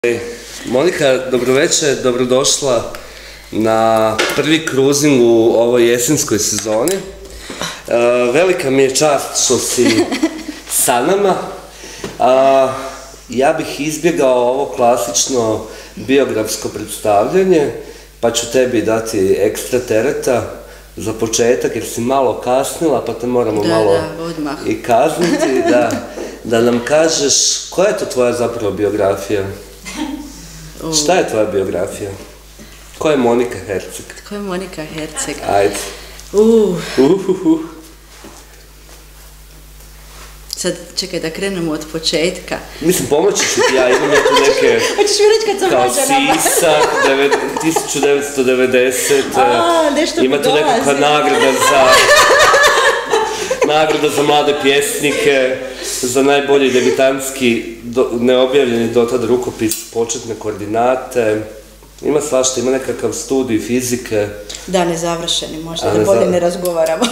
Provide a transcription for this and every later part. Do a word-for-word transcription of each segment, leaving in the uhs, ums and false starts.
Monika, dobroveče, dobrodošla na prvi kruzing u ovoj jesenskoj sezoni. Velika mi je čast što si sa nama. Ja bih izbjegao ovo klasično biografsko predstavljanje, pa ću tebi dati ekstra tereta za početak, jer si malo kasnila, pa te moramo malo i kazniti, da nam kažeš koja je to tvoja zapravo biografija? Šta je tvoja biografija? Ko je Monika Herceg? Ko je Monika Herceg? Ajde. Uuu. Sad, čekaj da krenemo od početka. Mislim, pomoći ću ti, ja imam tu neke... Hoćeš mi reći kad sam rođena? Kao Sisak, tisuću devetsto devedesete. Ima tu nekakva nagrada za... Nagrada za mlade pjesnike, za najbolji debitantski neobjavljeni dotad rukopis početne koordinate. Ima svašta, ima nekakav studij fizike. Da, nezavršeni možda, da bolje ne razgovaramo.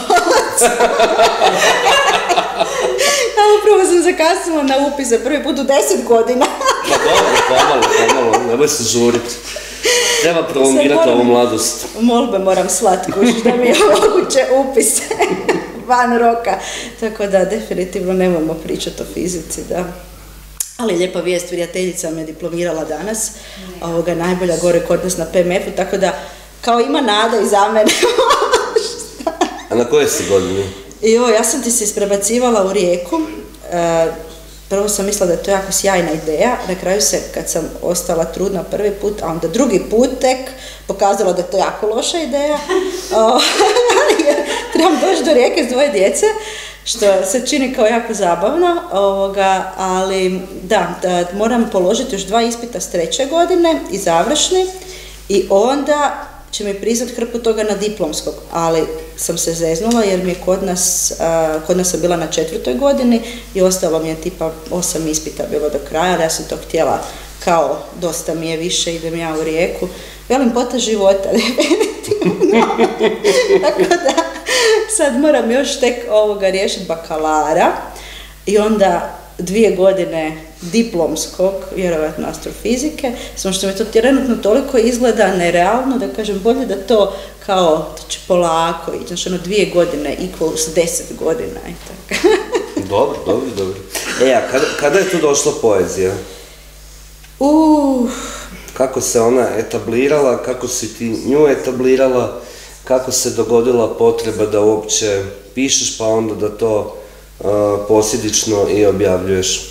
Upravo sam zakasnila na upis za prvi put u deset godina. Pa dobro, pomalo, pomalo, nemoj se žuriti. Treba prolongirati ovu mladost. Molbe moram slat, kužiš, da mi je moguće upis van roka. Tako da, definitivno nemojmo pričati o fizici, da. Ali lijepa vijest, prijateljica me diplomirala danas, ovoga najbolja gore kod nas na P M F-u, tako da kao ima nada i za mene. A na koje si godini? Jo, ja sam ti se isprebacivala u Rijeku. Prvo sam mislila da je to jako sjajna ideja, na kraju se, kad sam ostala trudna prvi put, a onda drugi put tek, pokazala da je to jako loša ideja. Jer trebam doći do Rijeke s dvoje djece, što se čini kao jako zabavno, ali da, moram položiti još dva ispita s treće godine i završni, i onda će mi priznat hrpu toga na diplomskog, ali sam se zeznula jer mi je kod nas, kod nas sam bila na četvrtoj godini i ostalo mi je tipa osam ispita bilo do kraja, ali ja sam to htjela kao dosta mi je više, idem ja u Rijeku. Velim, pota života, definitivno. Tako da sad moram još tek ovoga riješiti bakalara i onda dvije godine diplomskog, vjerovatno astrofizike, samo što mi to trenutno toliko izgleda nerealno, da kažem, bolje da to kao, to će polako ići, znači ono dvije godine equals deset godina i tako. Dobro, dobro, dobro. E, a kada, kada je tu došla poezija? Uuu. Kako se ona etablirala, kako si ti nju etablirala, kako se dogodila potreba da uopće pišeš, pa onda da to uh, posljedično i objavljuješ?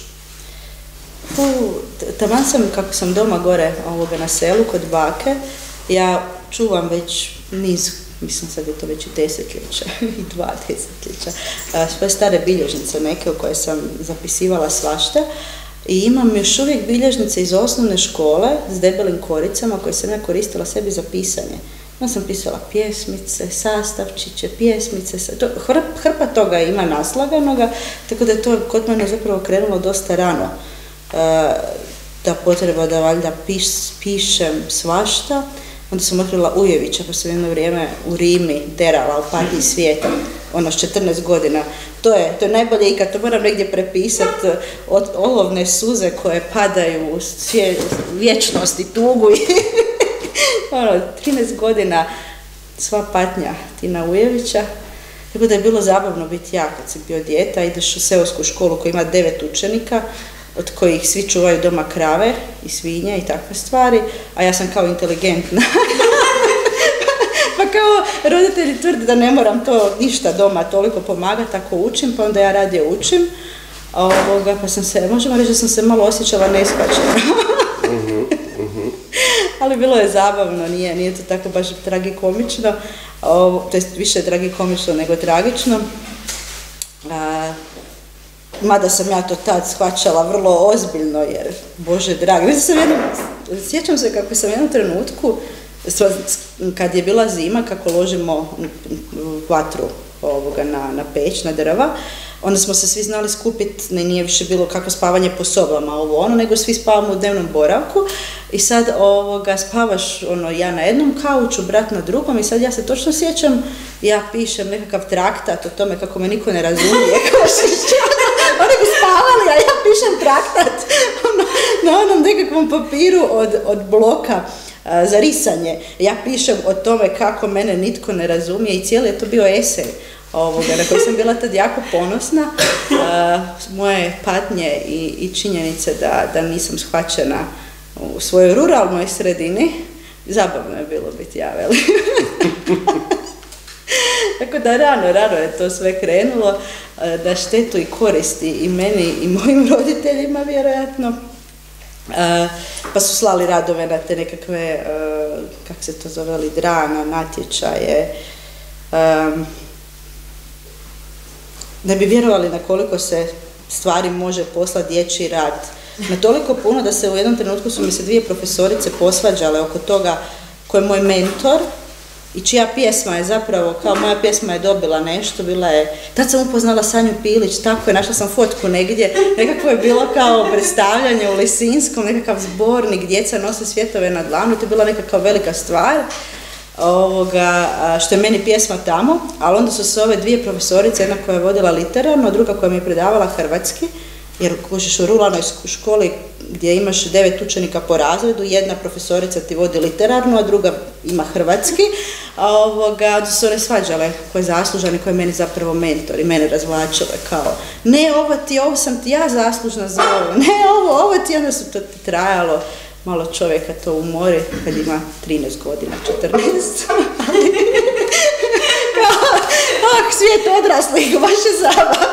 Taman sam, kako sam doma gore ovoga na selu kod bake, ja čuvam već niz, mislim sad je to već i desetljeća, i dva desetljeća, svoje stare bilježnice neke u koje sam zapisivala svašta. I imam još uvijek bilježnice iz osnovne škole s debelim koricama koje sam ja koristila sebi za pisanje. Onda sam pisala pjesmice, sastavčiće, pjesmice, hrpa toga ima naslaganoga, tako da je to kod mene zapravo krenulo dosta rano. Da potreba da valjda pišem svašta. Onda sam otkrila Ujevića, pa sam jedno vrijeme u Rimi derala u patnji svijeta, ono s četrnaest godina. To je, to je najbolje ikad, to moram negdje prepisati, od olovne suze koje padaju u vječnost i tugu. Ono, trinaest godina, sva patnja Tina Ujevića. Tako da je bilo zabavno biti ja kad sam bio dijete, ideš u seosku školu koja ima devet učenika, od kojih svi čuvaju doma krave i svinje i takve stvari, a ja sam kao inteligentna. Pa kao roditelji tvrde da ne moram to ništa doma toliko pomagati ako učim, pa onda ja radije učim. Ovoga, pa sam se, možemo reći da sam se malo osjećala neshvaćena. Ali bilo je zabavno, nije, nije to tako baš tragikomično, to je više tragikomično nego tragično. A, mada sam ja to tad shvaćala vrlo ozbiljno, jer, Bože dragi, sam jedno, sjećam se kako sam u jednom trenutku, kad je bila zima, kako ložimo vatru ovoga na, na peć, na drva, onda smo se svi znali skupiti, nije više bilo kako spavanje po sobama, ovo ono, nego svi spavamo u dnevnom boravku i sad ovoga spavaš, ono, ja na jednom kauču, brat na drugom i sad ja se točno sjećam, ja pišem nekakav traktat o tome kako me niko ne razumije, kao što oni bi spavali, a ja pišem traktat na onom nekakvom papiru od, od bloka a, za risanje. Ja pišem o tome kako mene nitko ne razumije i cijeli je to bio esej ovoga, na koji sam bila tad jako ponosna. A, moje patnje i, i činjenice da, da nisam shvaćena u svojoj ruralnoj sredini. Zabavno je bilo biti ja, veli. Tako da rano, rano je to sve krenulo, da štetu i koristi i meni i mojim roditeljima vjerojatno. Pa su slali radove na te nekakve, kako se to zove, lidrana, natječaje. Ne bi vjerovali na koliko se stvari može poslati dječji rad. Na toliko puno da se u jednom trenutku su mi se dvije profesorice posvađale oko toga ko je moj mentor i čija pjesma je zapravo, kao moja pjesma je dobila nešto, bila je, tad sam upoznala Sanju Pilić, tako je, našla sam fotku negdje, nekako je bilo kao predstavljanje u Lisinskom, nekakav zbornik, djeca nose svjetove na dlanu, to je bila nekakva velika stvar, ovoga, što je meni pjesma tamo, ali onda su se ove dvije profesorice, jedna koja je vodila literarno, druga koja mi je predavala hrvatski, jer kužiš u ruralnoj školi gdje imaš devet učenika po razredu, jedna profesorica ti vodi literarno, a druga ima hrvatski, a ovoga, onda su one svađale ko je zaslužan i ko je meni zapravo mentor i mene razvlačile kao ne ovo ti, ovo sam ti ja zaslužna za ovo, ne ovo, ovo ti, onda su to trajalo, malo čovjeka to umori kad ima trinaest godina, četrnaest. Ah, svijet odraslih, baš je zabavno.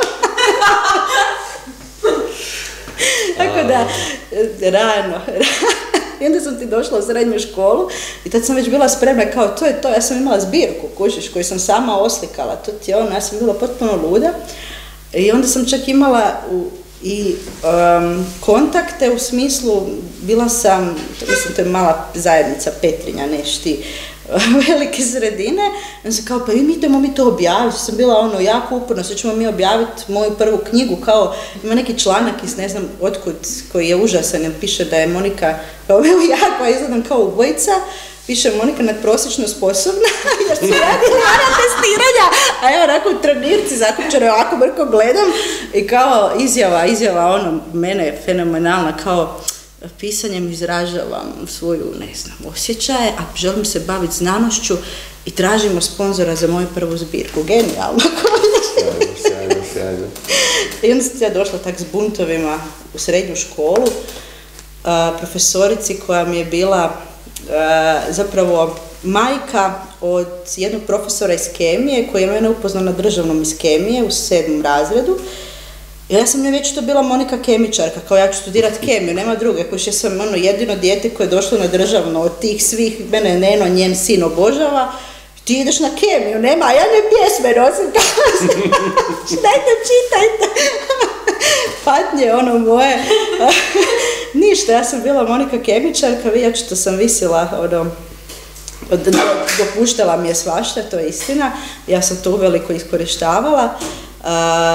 Tako da, rano, i onda sam ti došla u srednju školu i tad sam već bila spremna kao to je to, ja sam imala zbirku, kužiš, koju sam sama oslikala, to ti je ono, ja sam bila potpuno luda i onda sam čak imala u, i um, kontakte u smislu, bila sam, mislim to je mala zajednica Petrinja, neš ti, velike sredine, onda sam kao, pa mi idemo mi to objaviti, sam bila ono jako uporno, sve ćemo mi objaviti moju prvu knjigu, kao ima neki članak iz ne znam otkud koji je užasan, jer piše da je Monika, kao ja koja izgledam kao ubojica, piše Monika nadprosječno sposobna, jer su radili ona testiranja, a ja onako u trenirci zakupčano ovako brko gledam i kao izjava, izjava ono, mene je fenomenalna, kao pisanjem izražavam svoju, ne znam, osjećaje, a želim se baviti znanošću i tražimo sponzora za moju prvu zbirku. Genijalno. Sjajno, sjajno, sjajno. I onda sam ja došla tak s buntovima u srednju školu, a, profesorici koja mi je bila a, zapravo majka od jednog profesora iz kemije koji je mene upoznao na državnom iz kemije u sedmom razredu. Ja sam ne već to bila Monika kemičarka, kao ja ću studirati kemiju, nema druge, koji ja sam ono jedino dijete koje je došlo na državno od tih svih, mene Neno, njen sin obožava, ti ideš na kemiju, nema, a ja ne pjesme nosim, kao čitajte, čitajte, patnje ono moje, ništa, ja sam bila Monika kemičarka, vidjet što sam visila, ono, dopuštala mi je svašta, to je istina, ja sam to uveliko iskorištavala. Uh,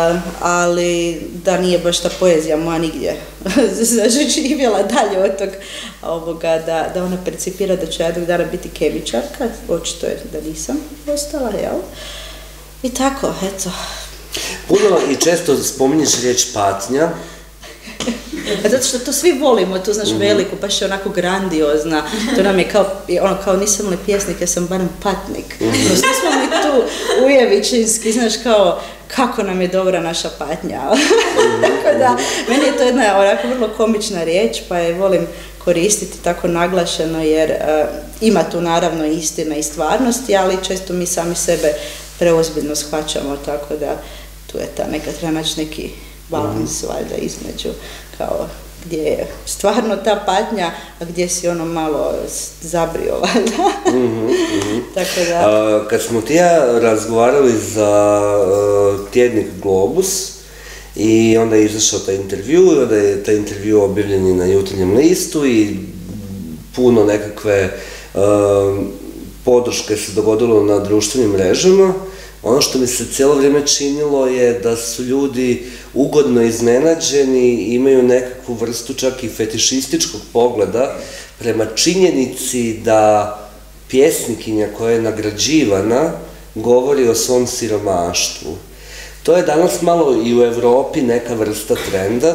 ali da nije baš ta poezija moja nigdje zaživjela dalje od tog ovoga, da, da ona percipira da će jednog dana biti kemičarka, očito je da nisam ostala, jel? I tako, eto. Puno i često spominješ riječ patnja. A zato što to svi volimo, to znaš veliko, baš je onako grandiozna, to nam je kao, ono kao nisam li pjesnik, ja sam barem patnik. No svi smo mi tu ujevičinski, znaš kao, kako nam je dobra naša patnja. Tako da, meni je to jedna onako vrlo komična riječ, pa je volim koristiti tako naglašeno, jer uh, ima tu naravno istina i stvarnosti, ali često mi sami sebe preozbiljno shvaćamo, tako da tu je ta neka, treba naći neki balans valjda između, kao gdje je stvarno ta patnja, a gdje si ono malo zabrio valjda. Mm-hmm, mm-hmm. Tako da... A, kad smo ti ja razgovarali za uh, tjednik Globus i onda je izašao taj intervju, onda je taj intervju objavljen i na Jutarnjem listu i puno nekakve uh, podrške se dogodilo na društvenim mrežama. Ono što mi se cijelo vrijeme činilo je da su ljudi ugodno iznenađeni, imaju nekakvu vrstu čak i fetišističkog pogleda prema činjenici da pjesnikinja koja je nagrađivana govori o svom siromaštvu. To je danas malo i u Europi neka vrsta trenda,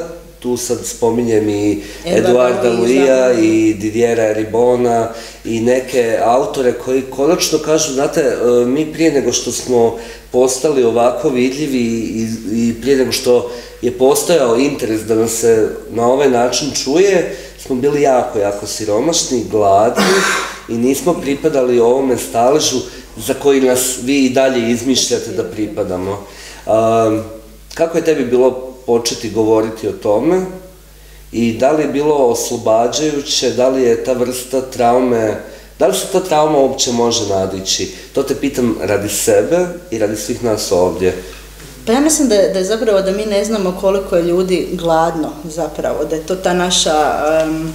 tu sad spominjem i Eduarda Luija i Didiera Ribona i neke autore koji konačno kažu, znate, mi prije nego što smo postali ovako vidljivi i, i prije nego što je postojao interes da nas se na ovaj način čuje, smo bili jako, jako siromašni, gladni i nismo pripadali ovome staležu za koji nas vi i dalje izmišljate da pripadamo. Um, kako je tebi bilo početi govoriti o tome i da li je bilo oslobađajuće, da li je ta vrsta traume, da li se ta trauma uopće može nadići? To te pitam radi sebe i radi svih nas ovdje. Pa ja mislim da je, da je zapravo da mi ne znamo koliko je ljudi gladno zapravo, da je to ta naša um,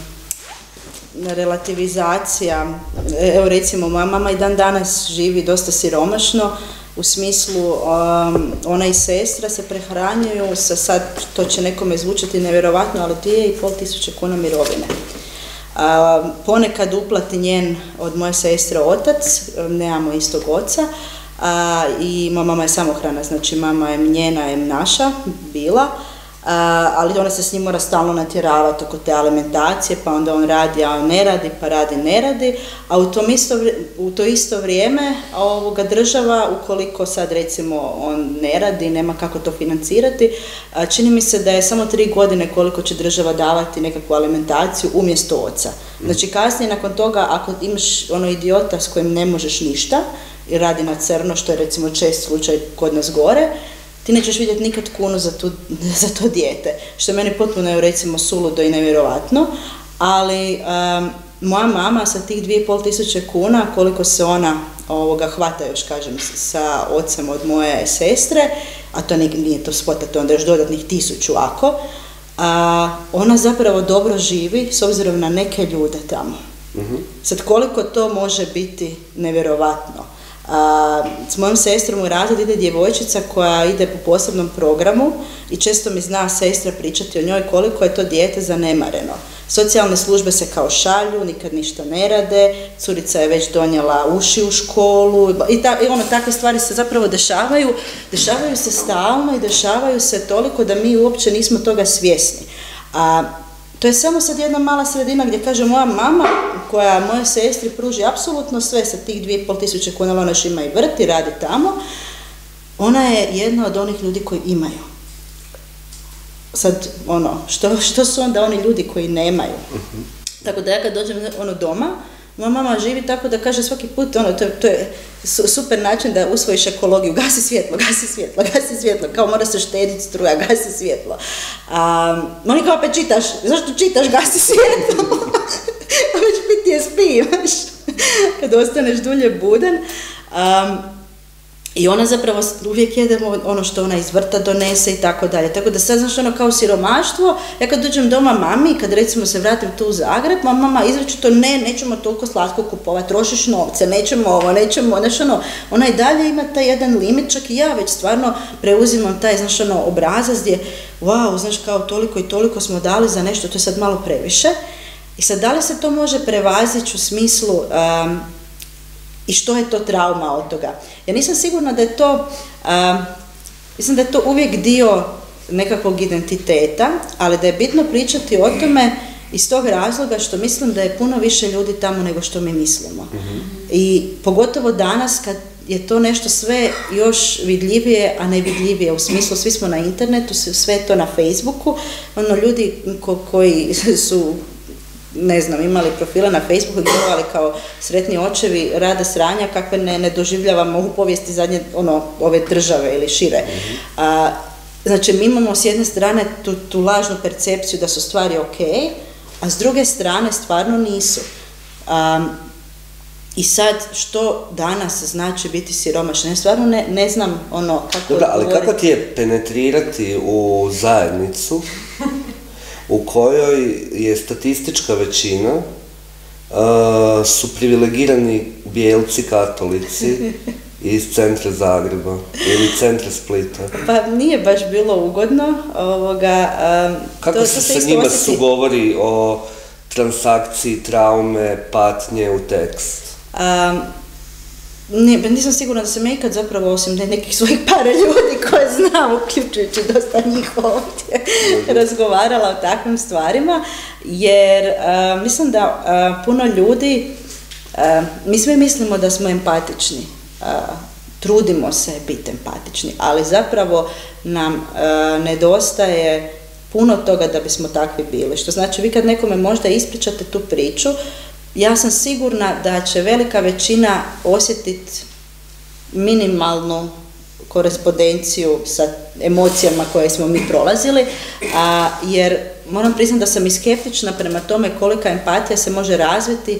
relativizacija. Evo recimo, moja mama i dan danas živi dosta siromašno, u smislu um, ona i sestra se prehranjuju sa, sad to će nekome zvučati nevjerovatno, ali dvije i pol tisuće kuna mirovine. Uh, ponekad uplati njen od moje sestre otac, nemamo istog oca, uh, i moja mama je samohrana, znači mama je njena, je naša bila, uh, ali ona se s njim mora stalno natjeravati oko te alimentacije, pa onda on radi, a on ne radi, pa radi, ne radi, a u, tom isto, u to isto vrijeme ovoga država, ukoliko sad recimo on ne radi, nema kako to financirati, uh, čini mi se da je samo tri godine koliko će država davati nekakvu alimentaciju umjesto oca. Znači kasnije nakon toga, ako imaš ono idiota s kojim ne možeš ništa i radi na crno, što je recimo čest slučaj kod nas gore, ti nećeš vidjeti nikad kunu za, tu, za to dijete, što je meni potpuno recimo suludo i nevjerojatno, ali um, moja mama sa tih dvije i pol tisuće kuna, koliko se ona ovoga hvata još kažem sa ocem od moje sestre, a to nije, nije to spota, to onda još dodatnih tisuću ako, a, ona zapravo dobro živi s obzirom na neke ljude tamo. Uh-huh. Sad koliko to može biti nevjerovatno. A, s mojom sestrom u razred ide djevojčica koja ide po posebnom programu i često mi zna sestra pričati o njoj koliko je to dijete zanemareno. Socijalne službe se kao šalju, nikad ništa ne rade, curica je već donijela uši u školu i, ta, i ono, takve stvari se zapravo dešavaju, dešavaju se stalno i dešavaju se toliko da mi uopće nismo toga svjesni. A, to je samo sad jedna mala sredina gdje kaže moja mama koja moje sestri pruži apsolutno sve sa tih dvije i pol tisuće kuna, ona još ima i vrt i radi tamo, ona je jedna od onih ljudi koji imaju. Sad, ono, što, što su onda oni ljudi koji nemaju? Uh-huh. Tako da ja kad dođem ono doma, moja mama živi tako da kaže svaki put, ono, to, to je super način da usvojiš ekologiju, gasi svjetlo, gasi svjetlo, gasi svjetlo, kao mora se štediti struja, gasi svjetlo. Um, oni kao opet čitaš, zašto čitaš, gasi svjetlo? Već P T S D imaš, kad ostaneš dulje budan. Um, I ona zapravo uvijek jedemo ono što ona iz vrta donese i tako dalje. Tako da sad, znaš, ono kao siromaštvo, ja kad dođem doma mami, kad recimo se vratim tu u Zagreb, mama, mama izričito, ne, nećemo toliko slatko kupovati, trošiš novce, nećemo ovo, nećemo, znaš, ono, ona i dalje ima taj jedan limit, čak i ja već stvarno preuzimam taj, znaš, ono, obrazac gdje, wow, znaš, kao toliko i toliko smo dali za nešto, to je sad malo previše. I sad, da li se to može prevazići u smislu, um, i što je to trauma od toga? Ja nisam sigurna da je to, uh, mislim da je to uvijek dio nekakvog identiteta, ali da je bitno pričati o tome iz tog razloga što mislim da je puno više ljudi tamo nego što mi mislimo. Mm-hmm. I pogotovo danas kad je to nešto sve još vidljivije, a ne vidljivije, u smislu svi smo na internetu, sve je to na Facebooku, ono ljudi ko, koji su, ne znam, imali profile na Facebooku i gledali kao sretni očevi rade sranja kakve ne, ne doživljavamo u povijesti zadnje, ono, ove države ili šire. Mm-hmm. A, znači, mi imamo s jedne strane tu, tu lažnu percepciju da su stvari ok, a s druge strane stvarno nisu. A, I sad, što danas znači biti siromašan? Ja stvarno ne, ne znam ono kako Dobra, odgovoriti. ali kako ti je penetrirati u zajednicu u kojoj je statistička većina, uh, su privilegirani bijelci katolici iz centra Zagreba ili centra Splita? Pa nije baš bilo ugodno. Ovoga, um, kako to, se to sa se njima osjeti... sugovori o transakciji, traume, patnje u tekst? Um, nisam sigurna da sam ja ikad zapravo, osim nekih svojih par ljudi koje znam, uključujući dosta njih ovdje, razgovarala o takvim stvarima, jer uh, mislim da uh, puno ljudi, uh, mi sve mislimo da smo empatični, uh, trudimo se biti empatični, ali zapravo nam uh, nedostaje puno toga da bismo takvi bili. Što znači, vi kad nekome možda ispričate tu priču, ja sam sigurna da će velika većina osjetiti minimalnu korespondenciju sa emocijama koje smo mi prolazili, a, jer moram priznati da sam i skeptična prema tome kolika empatija se može razviti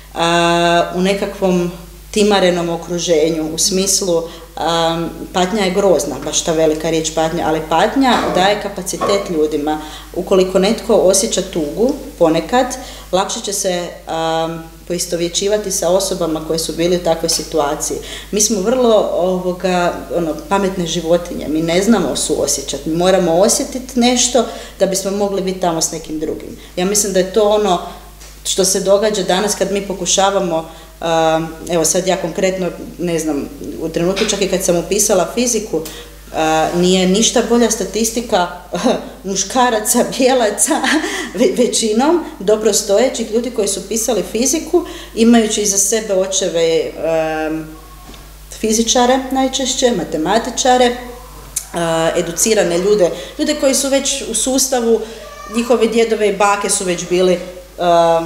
a, u nekakvom timarenom okruženju, u smislu um, patnja je grozna, baš ta velika riječ patnja, ali patnja daje kapacitet ljudima. Ukoliko netko osjeća tugu ponekad, lakše će se um, poistovjećivati sa osobama koje su bili u takvoj situaciji. Mi smo vrlo ovoga, ono, pametne životinje, mi ne znamo suosjećati, mi moramo osjetiti nešto da bismo mogli biti tamo s nekim drugim. Ja mislim da je to ono što se događa danas kad mi pokušavamo. Uh, evo sad ja konkretno, ne znam, u trenutku čak i kad sam upisala fiziku, uh, nije ništa bolja statistika uh, muškaraca, bijelaca, većinom dobrostojećih ljudi koji su pisali fiziku, imajući iza sebe očeve uh, fizičare najčešće, matematičare, uh, educirane ljude, ljude koji su već u sustavu, njihovi djedove i bake su već bili uh,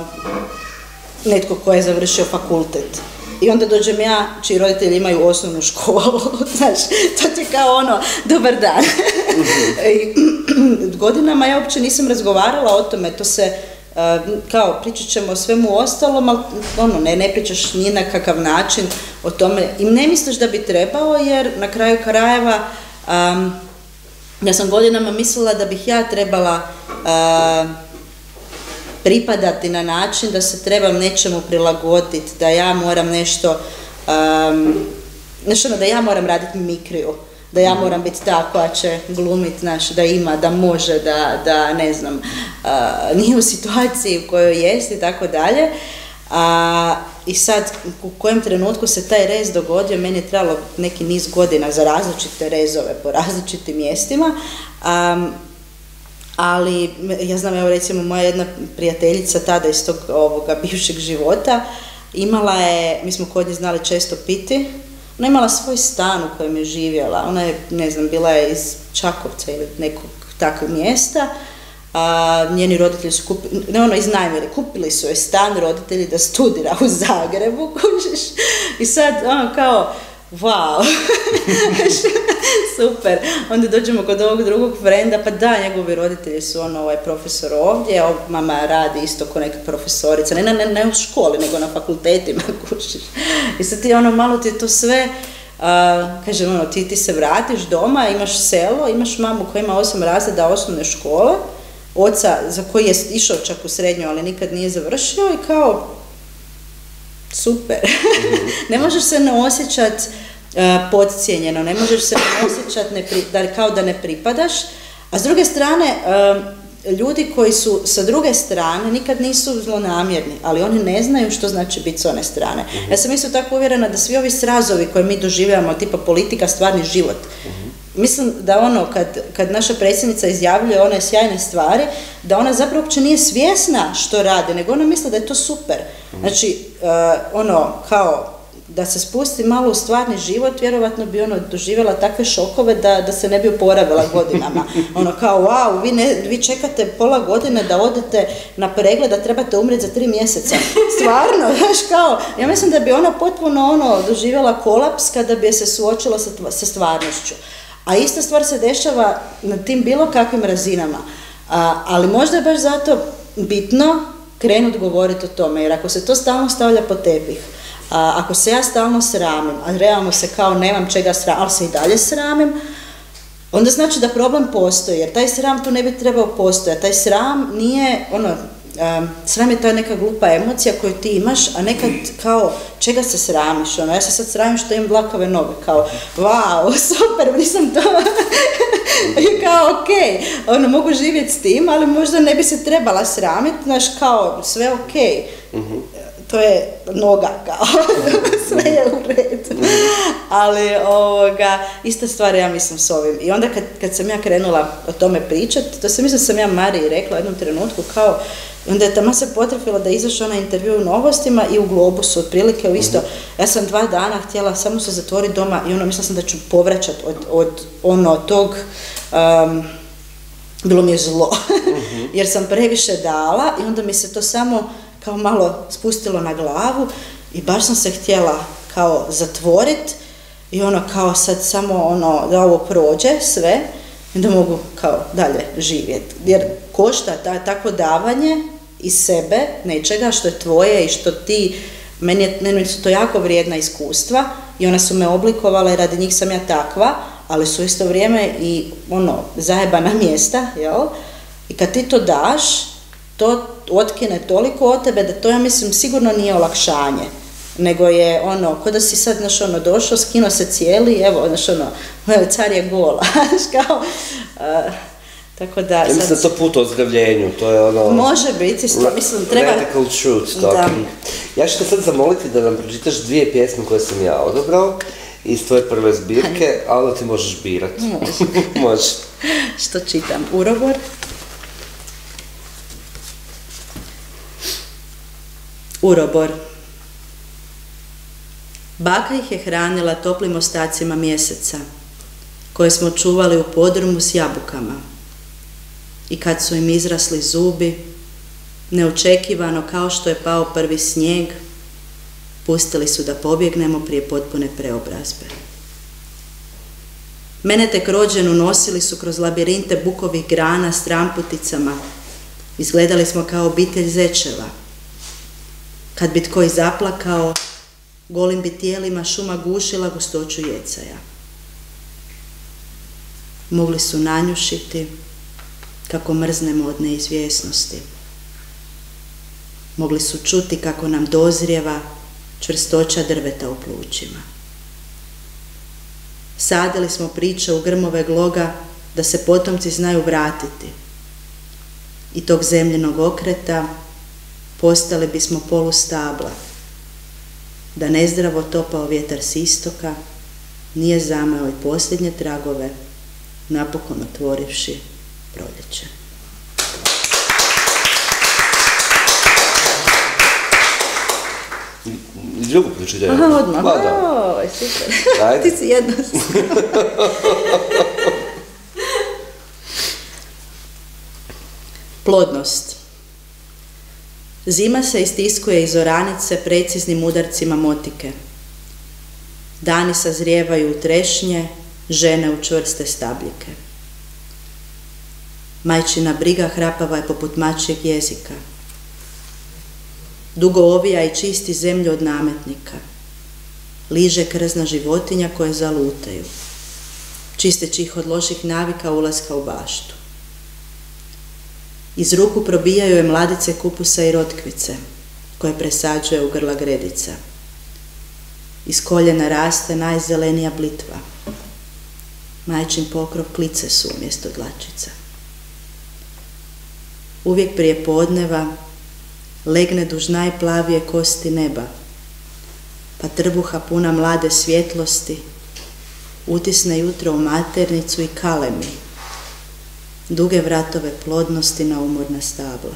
netko ko je završio fakultet. I onda dođem ja, čiji roditelji imaju osnovnu školu, znaš, to ti kao ono, dobar dan. I godinama ja uopće nisam razgovarala o tome, to se, uh, kao, pričat ćemo o svemu ostalom, ali ono, ne, ne pričaš ni na kakav način o tome. I ne misliš da bi trebalo, jer na kraju krajeva, um, ja sam godinama mislila da bih ja trebala uh, pripadati na način da se trebam nečemu prilagoditi, da ja moram nešto, um, nešto da ja moram raditi mimikriju, da ja moram biti ta koja će glumiti, znaš, da ima, da može, da, da ne znam, uh, nije u situaciji u kojoj jest i tako dalje. I sad, u kojem trenutku se taj rez dogodio, meni je trebalo neki niz godina za različite rezove po različitim mjestima. Um, ali ja znam, evo recimo moja jedna prijateljica tada iz tog ovoga bivšeg života imala je, mi smo kod nje znali često piti, ona je imala svoj stan u kojem je živjela, ona je, ne znam, bila je iz Čakovca ili nekog takvog mjesta, a njeni roditelji su kupili, ne ono iznajmili, kupili su joj stan roditelji da studira u Zagrebu, kužiš, i sad ono kao, wow, super, onda dođemo kod ovog drugog frenda, pa da, njegovi roditelji su ono, ovaj profesor ovdje, ov, mama radi isto ko neka profesorica, ne, ne, ne u školi, nego na fakultetima, kušiš. I sad ti ono, malo ti je to sve, uh, kažem, ono, ti, ti se vratiš doma, imaš selo, imaš mamu koja ima osam razreda osnovne škole, oca za koji je išao čak u srednju, ali nikad nije završio i kao, super. Mm-hmm. Ne možeš se ne osjećati uh, podcijenjeno, ne možeš se ne osjećati ne pri, da, kao da ne pripadaš, a s druge strane, uh, ljudi koji su sa druge strane nikad nisu zlonamjerni, ali oni ne znaju što znači biti s one strane. Mm-hmm. Ja sam isto tako uvjerena da svi ovi srazovi koje mi doživljavamo, tipa politika, stvarni život, mm-hmm. mislim da ono, kad, kad naša predsjednica izjavljuje one sjajne stvari, da ona zapravo uopće nije svjesna što radi, nego ona misli da je to super. Znači, uh, ono, kao, da se spusti malo u stvarni život, vjerovatno bi ono doživjela takve šokove da, da se ne bi oporavila godinama. Ono kao, wow, vi, ne, vi čekate pola godine da odete na pregled, da trebate umrijeti za tri mjeseca. Stvarno, znaš kao, ja mislim da bi ona potpuno ono doživjela kolaps kada bi se suočila sa, sa stvarnošću. A ista stvar se dešava na tim bilo kakvim razinama. A, ali možda je baš zato bitno krenuti govoriti o tome, jer ako se to stalno stavlja pod tepih, a, ako se ja stalno sramim, a realno se kao nemam čega sramim, ali se i dalje sramim, onda znači da problem postoji, jer taj sram tu ne bi trebao postojati. Taj sram nije, ono, um, sram je ta neka glupa emocija koju ti imaš, a nekad kao, čega se sramiš, ono, ja se sad sramim što imam dlakave noge, kao, wow, super, nisam to, I kao, okej, okay, ono, mogu živjeti s tim, ali možda ne bi se trebala sramiti, znaš, kao, sve okej. Okay. Uh-huh. To je noga, kao, sve je u redu. Ali, ovoga, ista stvar, ja mislim, s ovim. I onda kad, kad sam ja krenula o tome pričati, to sam mislim sam ja Mariji rekla u jednom trenutku, kao, onda je tamo se potrefilo da izašao na intervju u Novostima i u Globusu, otprilike u isto. Ja sam dva dana htjela samo se zatvoriti doma i ono, mislila sam da ću povraćati od, od ono tog, um, bilo mi je zlo, jer sam previše dala i onda mi se to samo kao malo spustilo na glavu i baš sam se htjela kao zatvoriti i ono kao sad samo ono da ovo prođe sve i da mogu kao dalje živjeti. Jer košta ta, tako davanje iz sebe, nečega što je tvoje i što ti, meni, je, meni su to jako vrijedna iskustva i ona su me oblikovala i radi njih sam ja takva, ali su isto vrijeme i ono zajebana mjesta, jel? I kad ti to daš, to otkine toliko od tebe da to, ja mislim, sigurno nije olakšanje, nego je ono, ko da si sad, znaš, ono, došao, skinuo se cijeli, evo, znaš, ono, car je gola, znaš, kao, uh, tako da... Ja mislim da to put ozdravljenju, to je ono... Može biti, sto, mislim, treba... Radical truth talking. Ja ću te sad zamoliti da nam pročitaš dvije pjesme koje sam ja odabrao iz tvoje prve zbirke, ali da ti možeš birat. Može. Može. Što čitam? Urobor? Urobor. Baka ih je hranila toplim ostacima mjeseca, koje smo čuvali u podrumu s jabukama. I kad su im izrasli zubi, neočekivano kao što je pao prvi snijeg, pustili su da pobjegnemo prije potpune preobrazbe. Mene tek rođenu nosili su kroz labirinte bukovih grana s tramputicama. Izgledali smo kao obitelj zečeva. Kad bi tko i zaplakao, golim bi tijelima šuma gušila gustoću jecaja. Mogli su nanjušiti kako mrznemo od neizvjesnosti. Mogli su čuti kako nam dozrijeva čvrstoća drveta u plućima. Sadili smo priče u grmove gloga da se potomci znaju vratiti. I tog zemljenog okreta postali bismo polustabla, da nezdravo topao vjetar s istoka nije zameo i posljednje tragove, napokon otvorivši proljeće. Drugu pročitaj. Aha, odmah. Oj, super. Ajde. Ti si jednostavno. Plodnost. Zima se istiskuje iz oranice preciznim udarcima motike. Dani sazrijevaju u trešnje, žene u čvrste stabljike. Majčina briga hrapava je poput mačjeg jezika. Dugo ovija i čisti zemlju od nametnika. Liže krzna životinja koje zalutaju, čisteći ih od loših navika ulaska u baštu. Iz ruku probijaju je mladice kupusa i rotkvice, koje presađuje u grla gredica. Iz koljena raste najzelenija blitva. Majčin pokrov klice su umjesto dlačica. Uvijek prije podneva legne duž najplavije kosti neba, pa trbuha puna mlade svjetlosti utisne jutro u maternicu i kalemi, duge vratove plodnosti na umorna stabla.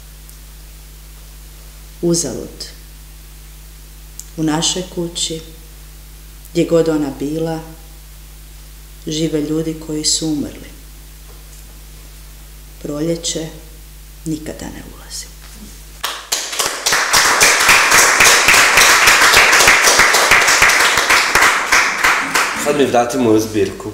Uzalud. U našoj kući, gdje god ona bila, žive ljudi koji su umrli. Proljeće nikada ne ulazi. Sad mi vratimo u zbirku.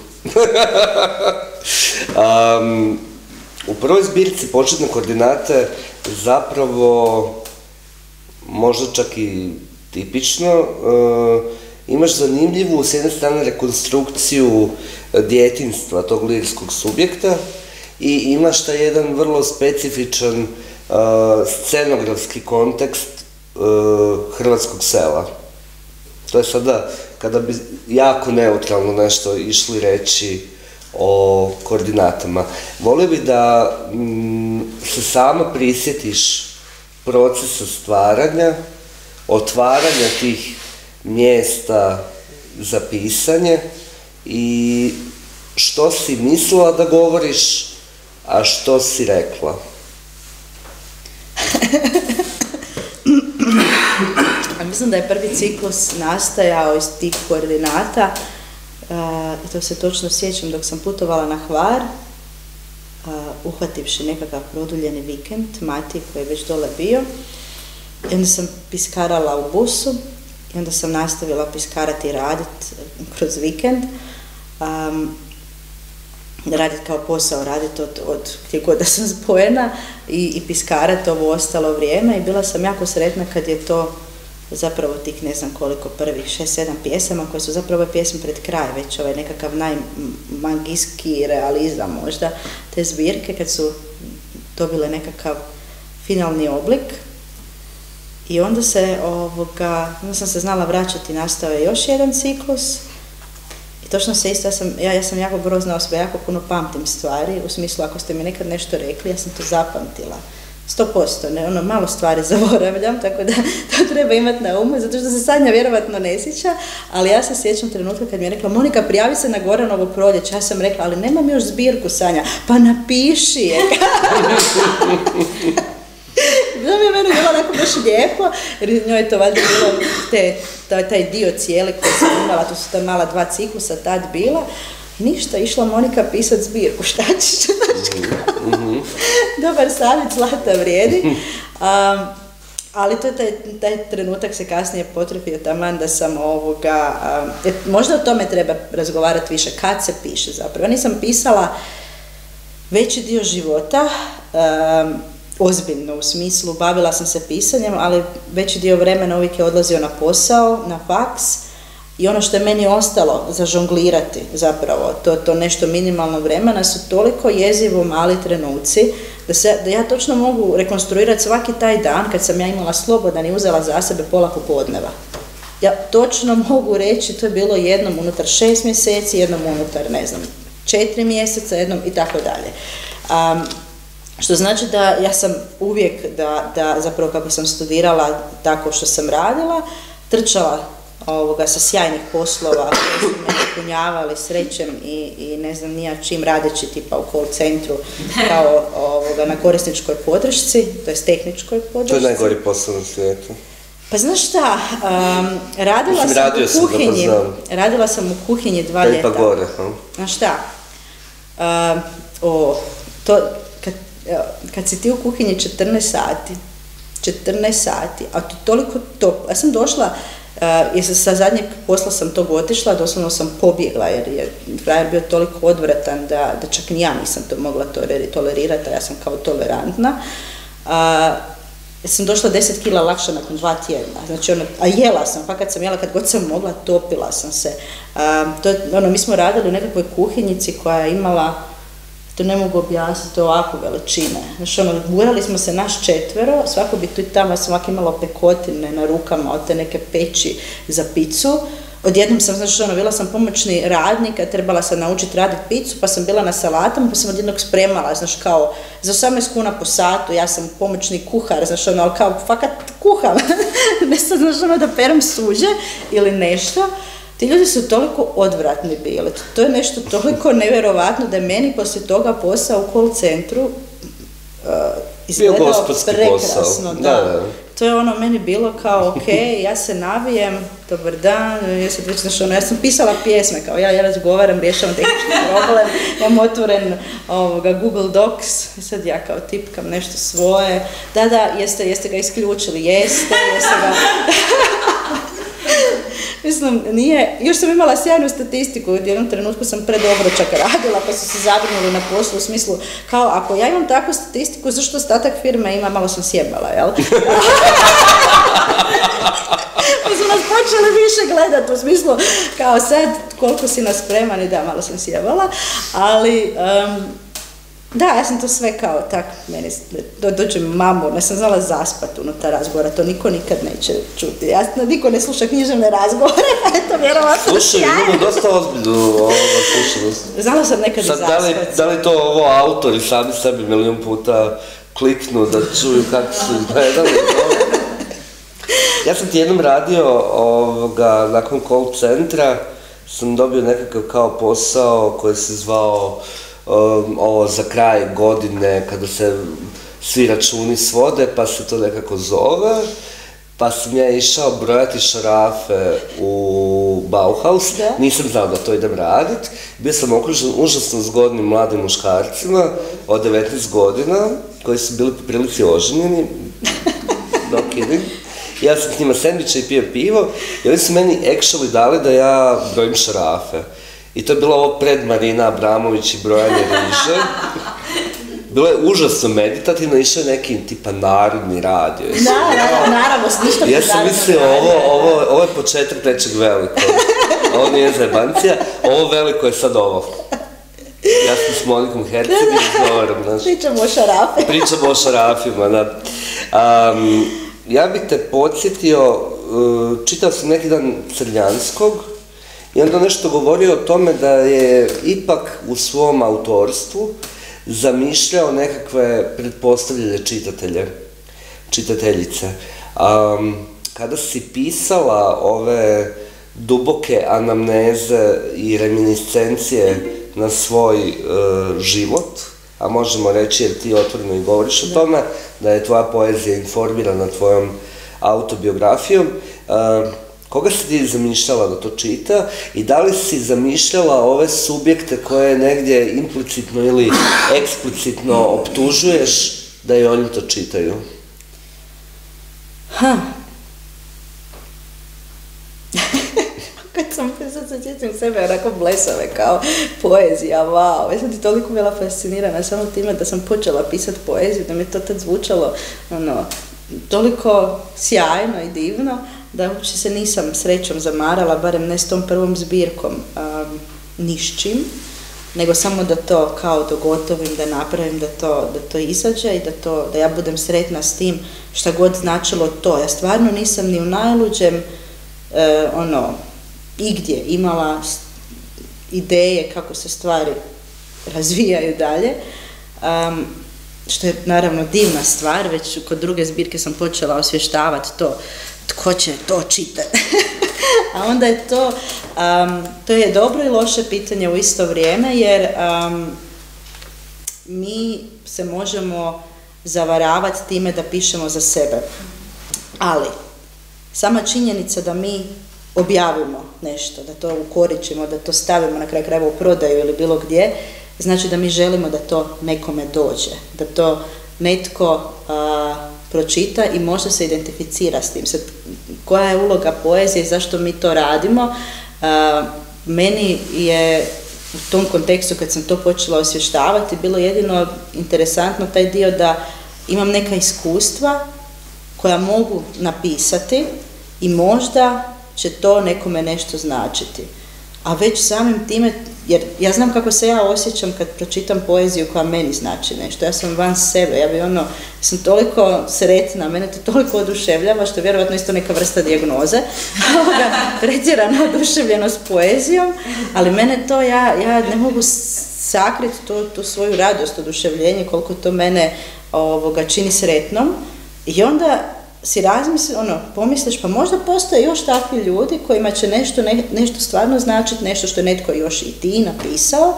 um, u prvoj zbirci početne koordinate zapravo, možda čak i tipično, uh, imaš zanimljivu, s jedne strane, rekonstrukciju djetinjstva tog lirskog subjekta i imaš taj jedan vrlo specifičan uh, scenografski kontekst uh, hrvatskog sela. To je sada, kada bi jako neutralno nešto išli reći, o koordinatama. Volio bih da mm, se sama prisjetiš procesa stvaranja, otvaranja tih mjesta za pisanje i što si mislila da govoriš, a što si rekla? Mislim da je prvi ciklus nastajao iz tih koordinata i uh, to se točno sjećam dok sam putovala na Hvar, uh, uhvativši nekakav produljeni vikend, Mati koji je već dole bio. I onda sam piskarala u busu i onda sam nastavila piskarati i raditi kroz vikend. Um, raditi kao posao, raditi od, od gdje god da sam spojena i, i piskarati ovo ostalo vrijeme i bila sam jako sretna kad je to zapravo tih ne znam koliko prvih šest, sedam pjesama koje su zapravo pjesme pred kraj, već ovaj nekakav najmagijski realizam možda te zbirke kad su dobile nekakav finalni oblik i onda se ovoga, onda sam se znala vraćati, nastao je još jedan ciklus i točno se isto, ja sam, ja, ja sam jako grozna osoba, jako puno pamtim stvari, u smislu ako ste mi nekad nešto rekli, ja sam to zapamtila. sto posto, ne, ono, malo stvari zaboravljam, tako da to treba imati na umu, zato što se Sanja vjerovatno ne sjeća, ali ja se sjećam trenutka kad mi je rekla, Monika, prijavi se na Goranovo proljeće, ja sam rekla, ali nemam još zbirku, Sanja, pa napiši je. Bilo mi je meni bilo onako baš lijepo, jer njoj je to valjda bilo te, taj, taj dio cijeli koji sam imala, to su ta mala dva ciklusa tad bila, ništa, išla Monika pisat zbirku, šta ćeš? Mm-hmm. Dobar savjet, zlata vrijedi. Um, ali to je taj, taj trenutak se kasnije potrefio taman da sam ovoga, um, možda o tome treba razgovarati više, kad se piše zapravo. Ja nisam pisala veći dio života, um, ozbiljno u smislu, bavila sam se pisanjem, ali veći dio vremena uvijek je odlazio na posao, na faks, i ono što je meni ostalo za žonglirati zapravo, to, to nešto minimalno vremena su toliko jezivo mali trenuci da, se, da ja točno mogu rekonstruirati svaki taj dan kad sam ja imala slobodan i uzela za sebe pola popodneva. Ja točno mogu reći, to je bilo jednom unutar šest mjeseci, jednom unutar, ne znam, četiri mjeseca, jednom i tako dalje. Um, što znači da ja sam uvijek, da, da zapravo kako sam studirala tako što sam radila, trčala ovoga, sa sjajnih poslova koji su me ispunjavali srećem i, i ne znam nija čim radeći tipa u call centru kao ovoga, na korisničkoj podršci, to jest tehničkoj podršci. To je najgori posao na svijetu. Pa znaš šta, um, radila Mislim, sam u kuhinji, sam radila sam u kuhinji dva pa ljeta. Pa gore, ha? Znaš šta, um, o, to, kad, kad si ti u kuhinji četrnaest sati, četrnaest sati, a to toliko to, ja sam došla, Uh, jer sa zadnjeg posla sam tog otišla, doslovno sam pobjegla jer je frajer bio toliko odvratan da, da čak ni ja nisam to mogla tolerirati, a ja sam kao tolerantna. Uh, ja sam došla deset kila lakša nakon dva tjedna, znači ono, a jela sam, pa kad sam jela, kad god sam mogla, topila sam se. Uh, to, ono, mi smo radili u nekakvoj kuhinjici koja je imala, to ne mogu objasniti, ovako veličine. Znači, ono, gurali smo se naš četvero, svako bi tu i tamo, svako imalo pekotine na rukama od te neke peći za picu. Odjednom sam, znači, ono, bila sam pomoćni radnik, a trebala sam naučiti raditi picu, pa sam bila na salatama, pa sam odjednog spremala, znači, kao, za osamnaest kuna po satu, ja sam pomoćni kuhar, znači, ono, ali kao, fakat kuham, ne sad, znači, ono, da perem suđe ili nešto. Ti ljudi su toliko odvratni bili, to je nešto toliko nevjerovatno da je meni poslije toga posao u call centru uh, izgledao prekrasno. Da. Da, da. To je ono meni bilo kao, ok, ja se navijem, dobar dan, ja, sad već, znači, ono, ja sam pisala pjesme, kao ja, ja razgovaram, rješavam tehnički problem, ja imam otvoren ovoga, Google Docs, sad ja kao tipkam nešto svoje, da, da, jeste, jeste ga isključili, jeste, jeste ga... Mislim, nije, još sam imala sjajnu statistiku, u jednom trenutku sam predobro čak radila, pa su se zabrinuli na poslu u smislu, kao, ako ja imam takvu statistiku, zašto ostatak firme ima, malo sam sjebala, jel? Pa su nas počeli više gledati, u smislu, kao sad, koliko si nas spreman i da, malo sam sjebala, ali... Um, Da, ja sam to sve kao tak, meni do, dođe mamu, ne sam znala zaspat unutar razgovora, to niko nikad neće čuti. Ja, niko ne sluša književne razgovore, pa je to vjerovatno Slušaj, imamo dosta ozbiljnu ovoga slušanost. Znala sam nekad Sad, i zaspat. Da li, da li to ovo autori sami sebi milijon puta kliknu da čuju kako su gledali? Ja sam ti jednom radio ovoga, nakon call centra, sam dobio nekakav kao posao koji se zvao um, ovo za kraj godine kada se svi računi svode pa se to nekako zove, pa sam ja išao brojati šarafe u Bauhaus, da? Nisam znao da to idem radit, bio sam okružen užasno zgodnim mladim muškarcima od devetnaest godina koji su bili po prilici oženjeni, no kidding. Ja sam s njima sendviče i pio pivo i oni su meni actually dali da ja brojim šarafe. I to je bilo ovo pred Marina Abramović i brojanje riže. Bilo je užasno meditativno, išao je neki tipa narodni radio. Da, da, naravno, ništa ja sam mislio, ovo, ovo, ovo je početak nečeg velikog. Ovo nije zajebancija, ovo veliko je sad ovo. Ja sam s Monikom Herceg i izgovorom, znaš. Pričamo o šarafe. Pričamo o šarafima, da. Um, Ja bih te podsjetio, čitao sam neki dan Crljanskog i onda nešto govorio o tome da je ipak u svom autorstvu zamišljao nekakve pretpostavljene čitatelje, čitateljice. Um, kada si pisala ove duboke anamneze i reminiscencije na svoj uh, život, a možemo reći jer ti otvoreno i govoriš o tome, da je tvoja poezija informirana tvojom autobiografijom. Koga si ti zamišljala da to čita i da li si zamišljala ove subjekte koje negdje implicitno ili eksplicitno optužuješ da i oni to čitaju? Ha. Kad sam sad se sjećam sebe onako blesave kao poezija, wow, ja sam ti toliko bila fascinirana samo time da sam počela pisati poeziju, da mi je to tad zvučalo ono, toliko sjajno i divno, da uopće se nisam srećom zamarala, barem ne s tom prvom zbirkom, um, ni s čim, nego samo da to kao dogotovim, da napravim, da to, da to izađe i da, to, da ja budem sretna s tim šta god značilo to. Ja stvarno nisam ni u najluđem e, ono, igdje imala ideje kako se stvari razvijaju dalje, um, što je naravno divna stvar, već kod druge zbirke sam počela osvještavati to, tko će to čitati. A onda je to, um, to je dobro i loše pitanje u isto vrijeme, jer um, mi se možemo zavaravati time da pišemo za sebe. Ali, sama činjenica da mi objavimo nešto, da to ukoričimo, da to stavimo na kraj krajeva u prodaju ili bilo gdje, znači da mi želimo da to nekome dođe, da to netko a, pročita i možda se identificira s tim. Sad, koja je uloga poezije i zašto mi to radimo? A, meni je u tom kontekstu kad sam to počela osvještavati bilo jedino interesantno taj dio da imam neka iskustva koja mogu napisati i možda će to nekome nešto značiti. A već samim time, jer ja znam kako se ja osjećam kad pročitam poeziju koja meni znači nešto. Ja sam van sebe, ja bi ono, sam toliko sretna, mene to toliko oduševljava, što je vjerojatno isto neka vrsta dijagnoze, pretjerana oduševljenost poezijom, ali mene to, ja, ja ne mogu sakriti tu, tu svoju radost, oduševljenje, koliko to mene ovoga, čini sretnom. I onda si razmisli, ono, pomisliš, pa možda postoje još takvi ljudi kojima će nešto, ne, nešto stvarno značiti, nešto što je netko još i ti napisao.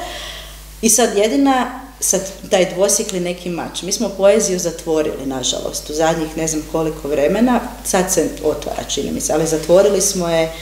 I sad jedina, sad taj dvosjekli neki mač. Mi smo poeziju zatvorili, nažalost, u zadnjih ne znam koliko vremena, sad se otvara, čini mi se, ali zatvorili smo je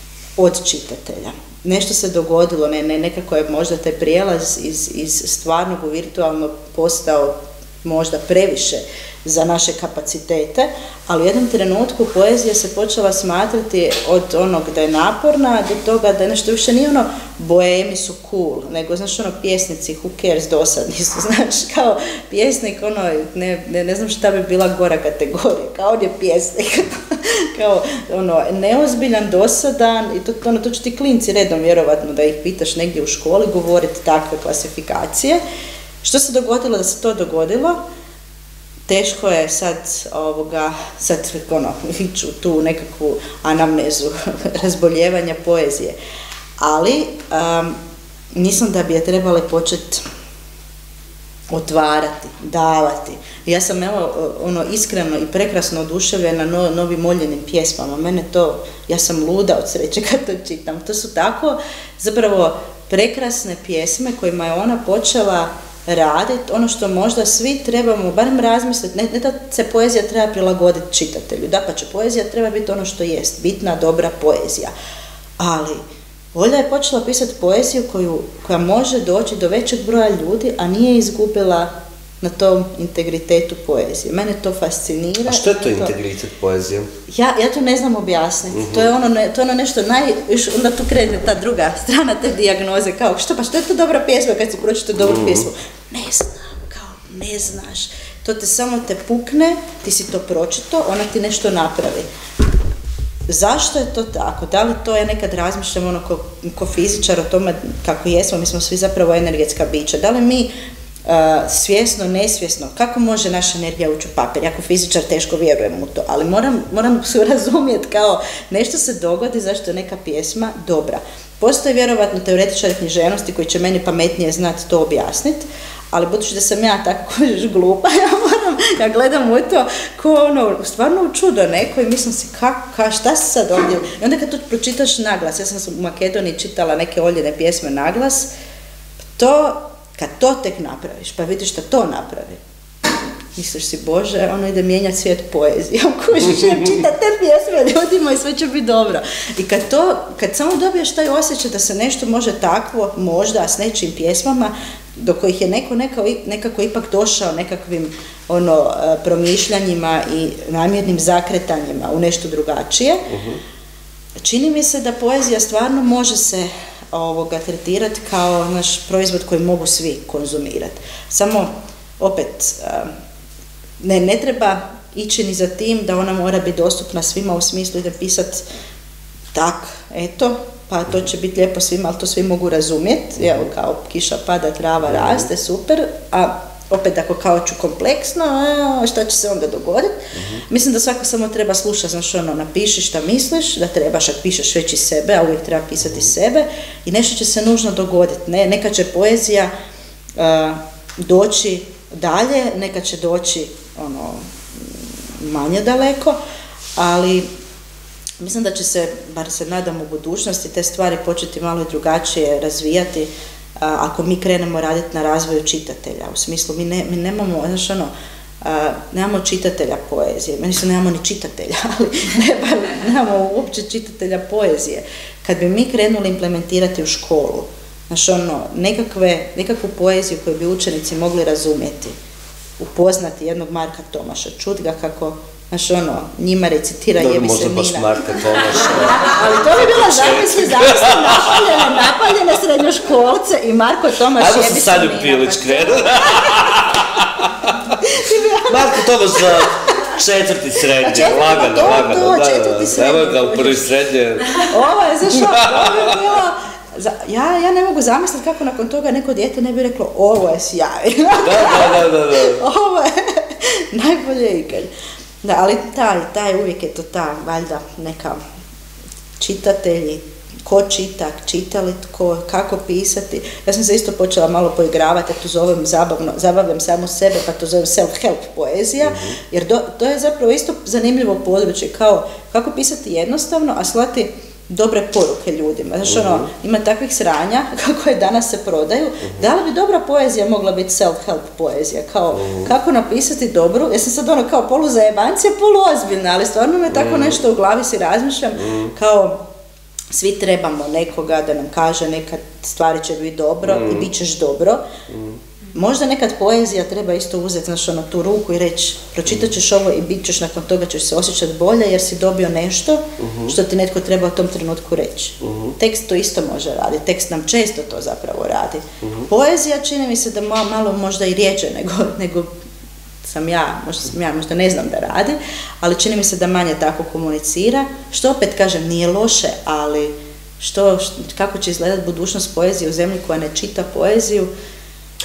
od čitatelja. Nešto se dogodilo, ne, ne, nekako je možda taj prijelaz iz, iz stvarnog u virtualno postao možda previše za naše kapacitete, ali u jednom trenutku poezija se počela smatrati od onog da je naporna do toga da nešto više nije ono boemi su cool, nego znaš ono pjesnici who cares dosadni su, znaš, kao pjesnik ono, ne, ne, ne znam šta bi bila gora kategorija, kao on je pjesnik, kao ono neozbiljan, dosadan i to, ono, to će ti klinci redom vjerovatno da ih pitaš negdje u školi govoriti takve klasifikacije. Što se dogodilo da se to dogodilo? Teško je sad, ovoga, sad ono, ići u tu nekakvu anamnezu razboljevanja poezije. Ali um, mislim da bi je trebali početi otvarati, davati. Ja sam evo, ono, iskreno i prekrasno oduševljena no, novim moljenim pjesmama. Mene to, ja sam luda od sreće kad to čitam. To su tako zapravo prekrasne pjesme kojima je ona počela raditi ono što možda svi trebamo, barem razmisliti, ne, ne da se poezija treba prilagoditi čitatelju, dapače, poezija treba biti ono što jest, bitna, dobra poezija. Ali Olja je počela pisati poeziju koju, koja može doći do većeg broja ljudi, a nije izgubila na tom integritetu poezije. Mene to fascinira. A što je to integritet poezije? Ja, ja to ne znam objasniti. Uh-huh. To je ono, to je ono nešto naj... Onda tu krene ta druga strana te dijagnoze, kao što pa što je to dobra pjesma kad si pročito dobru uh-huh. pjesmu? Ne znam, kao ne znaš. To te samo te pukne, ti si to pročito, ona ti nešto napravi. Zašto je to tako? Da li to je nekad razmišljamo ono ko, ko fizičar o tome kako jesmo, mi smo svi zapravo energetska bića. Da li mi uh, svjesno, nesvjesno, kako može naša energija ući u papir? Jako fizičar teško vjerujem u to, ali moram, moram se razumjeti kao nešto se dogodi zašto je neka pjesma dobra. Postoje vjerovatno teoretičari književnosti koji će meni pametnije znati to objasniti, ali budući da sam ja tako kožeš glupa, ja moram, ja gledam u to ko ono, stvarno u čudo neko i mislim si, ka, ka, šta si sad ovdje? I onda kad to pročitaš naglas, ja sam u Makedoniji čitala neke Oljine pjesme naglas, to, kad to tek napraviš, pa vidiš šta to napravi, misliš si, Bože, ono ide mijenjati svijet poezijom, kužiš, ja čitam te pjesme ljudima i sve će biti dobro. I kad to, kad samo dobiješ taj osjećaj da se nešto može takvo, možda s nečim pjesmama, do kojih je neko nekako, nekako ipak došao nekakvim ono, promišljanjima i namjernim zakretanjima u nešto drugačije, uh-huh. čini mi se da poezija stvarno može se ovoga tretirati kao naš proizvod koji mogu svi konzumirati. Samo, opet, ne, ne treba ići ni za tim da ona mora biti dostupna svima u smislu da pisati tak, eto, pa to će biti lijepo svima, ali to svi mogu razumjeti, evo kao kiša pada, trava raste, super, a opet ako kao ću kompleksno, a, šta će se onda dogoditi? Uh-huh. Mislim da svako samo treba slušati, znaš ono, napiši šta misliš, da trebaš, ako pišeš već iz sebe, a uvijek treba pisati iz sebe i nešto će se nužno dogoditi, ne, neka će poezija uh, doći dalje, neka će doći ono, manje daleko, ali mislim da će se, bar se nadam u budućnosti, te stvari početi malo i drugačije razvijati a, ako mi krenemo raditi na razvoju čitatelja. U smislu, mi, ne, mi nemamo, znaš ono, a, nemamo čitatelja poezije, meni se nemamo ni čitatelja, ali ne, nemamo uopće čitatelja poezije. Kad bi mi krenuli implementirati u školu, znaš ono, nekakve, nekakvu poeziju koju bi učenici mogli razumjeti, upoznati jednog Marka Tomaša, čuti ga kako, znaš ono, njima recitira jebi se mina. Možda baš Marka Tomaša. Ali to bi bila zamisli, zamisli napaljene, napaljene srednjoškolce i Marko Tomaš jebi se mina. Ajmo se sad u Pilić krenu. Marko Tomaš za četvrti srednje, lagano, lagano. To, to, četvrti srednje. Evo ga u prvi srednje. Ovo je, znaš ono, ovo bi bilo... Ja, ja ne mogu zamisliti kako nakon toga neko dijete ne bi reklo ovo je sjajno. Da, da, da, da. Ovo je najbolje ikad. Da, ali taj, taj uvijek je to ta, valjda, neka čitatelji, ko čita, čitali tko, kako pisati. Ja sam se isto počela malo poigravati, ja to zovem zabavno, zabavljam samo sebe, pa to zovem self-help poezija, uh-huh. jer do, to je zapravo isto zanimljivo područje, kao kako pisati jednostavno, a slati dobre poruke ljudima. Znaš, uh-huh. ono, ima takvih sranja kako je danas se prodaju. Uh-huh. Da li bi dobra poezija mogla biti self-help poezija? Kao, uh-huh. kako napisati dobru? Ja sam sad ono kao polu zajebancija, polu ozbiljna, ali stvarno me tako uh-huh. nešto u glavi si razmišljam, uh-huh. kao svi trebamo nekoga da nam kaže nekad stvari će biti dobro uh-huh. i bit ćeš dobro. Uh-huh. Možda nekad poezija treba isto uzeti, znaš, ono, tu ruku i reći, pročitat ćeš ovo i bit ćeš nakon toga, ćeš se osjećati bolje jer si dobio nešto uh-huh. što ti netko treba u tom trenutku reći. Uh-huh. Tekst to isto može raditi, tekst nam često to zapravo radi. Uh-huh. Poezija čini mi se da malo možda i rijeđe nego, nego sam ja, možda sam ja, možda ne znam da radi, ali čini mi se da manje tako komunicira, što opet kažem nije loše, ali što, kako će izgledati budućnost poezije u zemlji koja ne čita poeziju.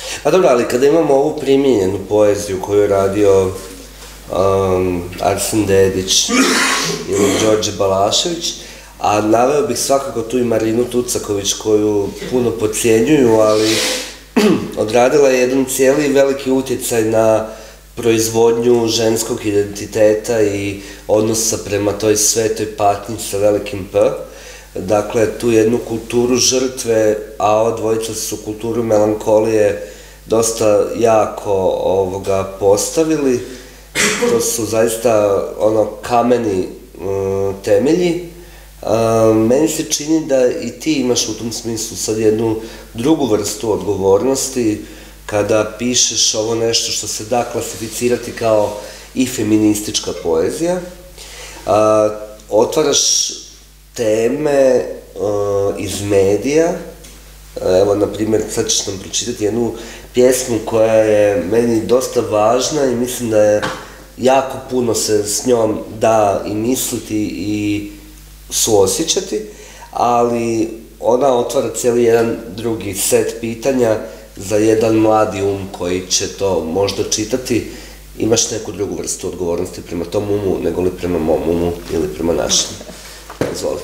Pa dobro, ali kada imamo ovu primijenjenu poeziju koju je radio um, Arsen Dedić ili Đorđe Balašević, a naveo bih svakako tu i Marinu Tucaković koju puno podcjenjuju, ali odradila je jedan cijeli veliki utjecaj na proizvodnju ženskog identiteta i odnosa prema toj svetoj patnji sa velikim P. Dakle, tu jednu kulturu žrtve, a ova dvojica su kulturu melankolije dosta jako ovoga postavili. To su zaista ono kameni um, temelji. Um, meni se čini da i ti imaš u tom smislu sad jednu drugu vrstu odgovornosti kada pišeš ovo nešto što se da klasificirati kao i feministička poezija. Uh, otvaraš teme uh, iz medija. Evo, na primjer, sad ćeš nam pročitati jednu pjesmu koja je meni dosta važna i mislim da je jako puno se s njom da i misliti i suosjećati, ali ona otvara cijeli jedan drugi set pitanja za jedan mladi um koji će to možda čitati. Imaš neku drugu vrstu odgovornosti prema tom umu nego li prema mom umu ili prema našem. Izvoli.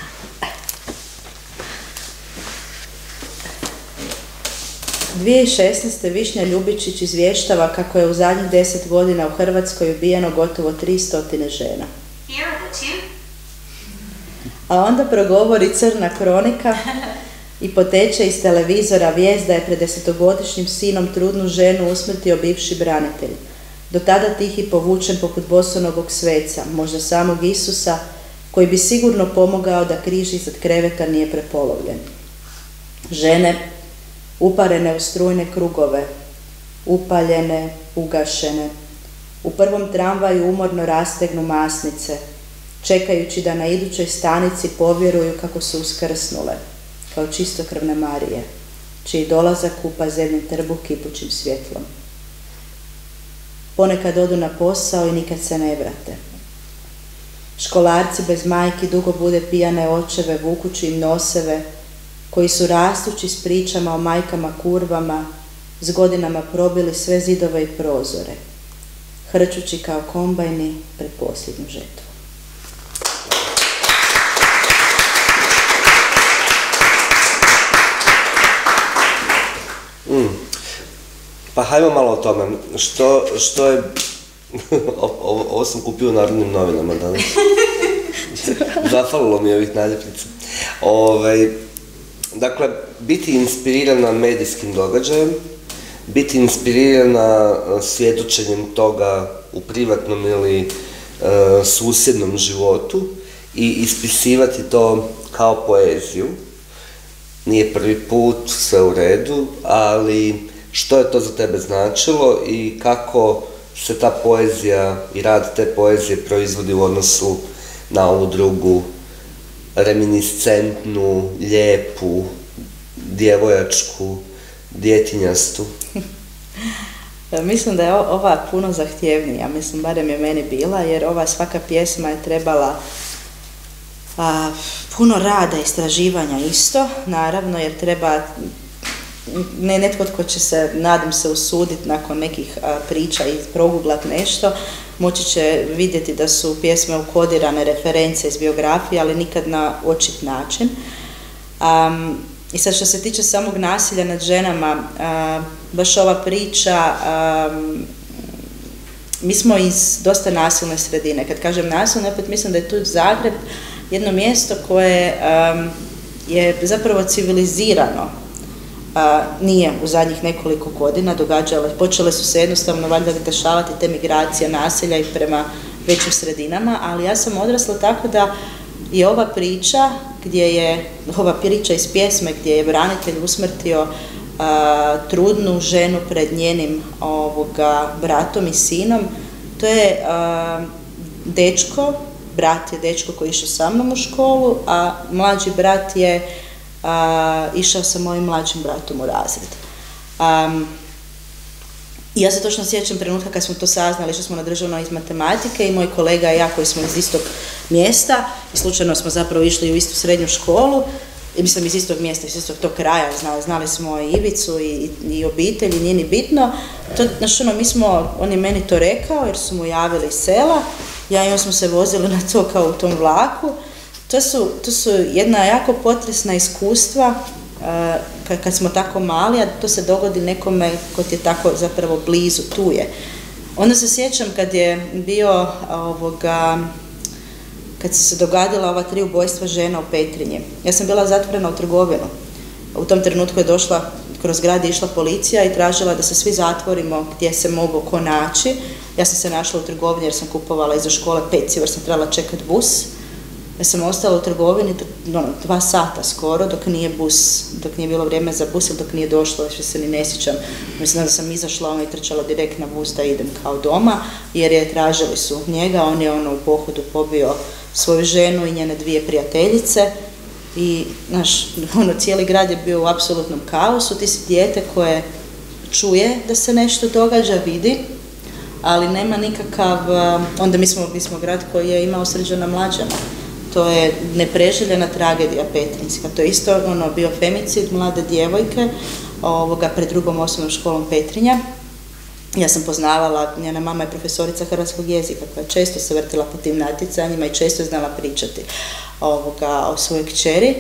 dvije tisuće šesnaeste. Višnja Ljubičić izvještava kako je u zadnjih deset godina u Hrvatskoj ubijeno gotovo tristo žena. A onda progovori crna kronika i poteče iz televizora vijest da je pred desetogodišnjim sinom trudnu ženu usmrtio bivši branitelj. Do tada tihi povučen poput bosonogog sveca, možda samog Isusa, koji bi sigurno pomogao da križ iznad kreveta nije prepolovljen. Žene uparene u strujne krugove, upaljene, ugašene. U prvom tramvaju umorno rastegnu masnice, čekajući da na idućoj stanici povjeruju kako su uskrsnule, kao čistokrvne Marije, čiji dolazak kupa zemljen trbuh kipućim svjetlom. Ponekad odu na posao i nikad se ne vrate. Školarci bez majki dugo bude pijane očeve vukući im noseve, koji su rastući s pričama o majkama kurvama, s godinama probili sve zidove i prozore, hrčući kao kombajni pred posljednju žetvu. Mm. Pa hajmo malo o tome. Što, što je... ovo, ovo sam kupio u Narodnim novinama danas. Zafalilo mi je ovih naljepnica. Ovaj... Dakle, biti inspirirana medijskim događajem, biti inspirirana svjedočenjem toga u privatnom ili e, susjednom životu i ispisivati to kao poeziju. Nije prvi put, sve u redu, ali što je to za tebe značilo i kako se ta poezija i rad te poezije proizvodi u odnosu na ovu drugu reminiscentnu, lijepu, djevojačku, djetinjastu? Mislim da je ova puno zahtjevnija, mislim, barem je meni bila, jer ova svaka pjesma je trebala a, puno rada, istraživanja isto, naravno, jer treba ne netko tko će se, nadam se, usuditi nakon nekih a, priča i proguglat nešto, moći će vidjeti da su pjesme ukodirane reference iz biografije, ali nikad na očit način. Um, I sad što se tiče samog nasilja nad ženama, uh, baš ova priča, um, mi smo iz dosta nasilne sredine. Kad kažem nasilno, opet mislim da je tu Zagreb jedno mjesto koje um, je zapravo civilizirano. Uh, nije u zadnjih nekoliko godina događale, počele su se jednostavno valjda dešavati te migracije nasilja i prema većim sredinama, ali ja sam odrasla tako da je ova priča, gdje je, ova priča iz pjesme gdje je branitelj usmrtio uh, trudnu ženu pred njenim ovoga, bratom i sinom, to je uh, dečko, brat je dečko koji je išao sa mnom u školu, a mlađi brat je Uh, išao sa mojim mlađim bratom u razred. Um, ja se točno sjećam trenutka kad smo to saznali, što smo na državnoj iz matematike i moj kolega i ja koji smo iz istog mjesta i slučajno smo zapravo išli u istu srednju školu mislim iz istog mjesta, iz istog tog kraja, znali, znali smo i Ivicu i, i obitelj i nije ni bitno. To, znaš, ono, mi smo, on je meni to rekao jer su mu javili iz sela, ja i on smo se vozili na to kao u tom vlaku. To su, to su jedna jako potresna iskustva uh, kad, kad smo tako mali, a to se dogodi nekome ko ti je tako zapravo blizu, tu je. Onda se sjećam kad je bio ovoga, kad su se dogadila ova tri ubojstva žena u Petrinji. Ja sam bila zatvorena u trgovinu. U tom trenutku je došla, kroz grad je išla policija i tražila da se svi zatvorimo gdje se mogu ko naći. Ja sam se našla u trgovini jer sam kupovala iza škole pecivo jer sam trebala čekati bus. Ja sam ostala u trgovini no, dva sata skoro dok nije bus, dok nije bilo vrijeme za bus ili dok nije došlo, više se ni ne sjećam. Mislim da sam izašla, ona je trčala direkt na bus da idem kao doma, jer je tražili su njega, on je ono u pohodu pobio svoju ženu i njene dvije prijateljice i naš, ono, cijeli grad je bio u apsolutnom kaosu, ti si dijete koje čuje da se nešto događa, vidi, ali nema nikakav, onda mi smo, mi smo grad koji je imao Srđana Mlađana. To je nepreželjena tragedija petrinjska. To je isto ono, bio femicid mlade djevojke ovoga, pred drugom osnovnom školom Petrinja. Ja sam poznavala, njena mama je profesorica hrvatskog jezika koja često se vrtila po tim natjecanjima i često je znala pričati ovoga, o svojoj kćeri.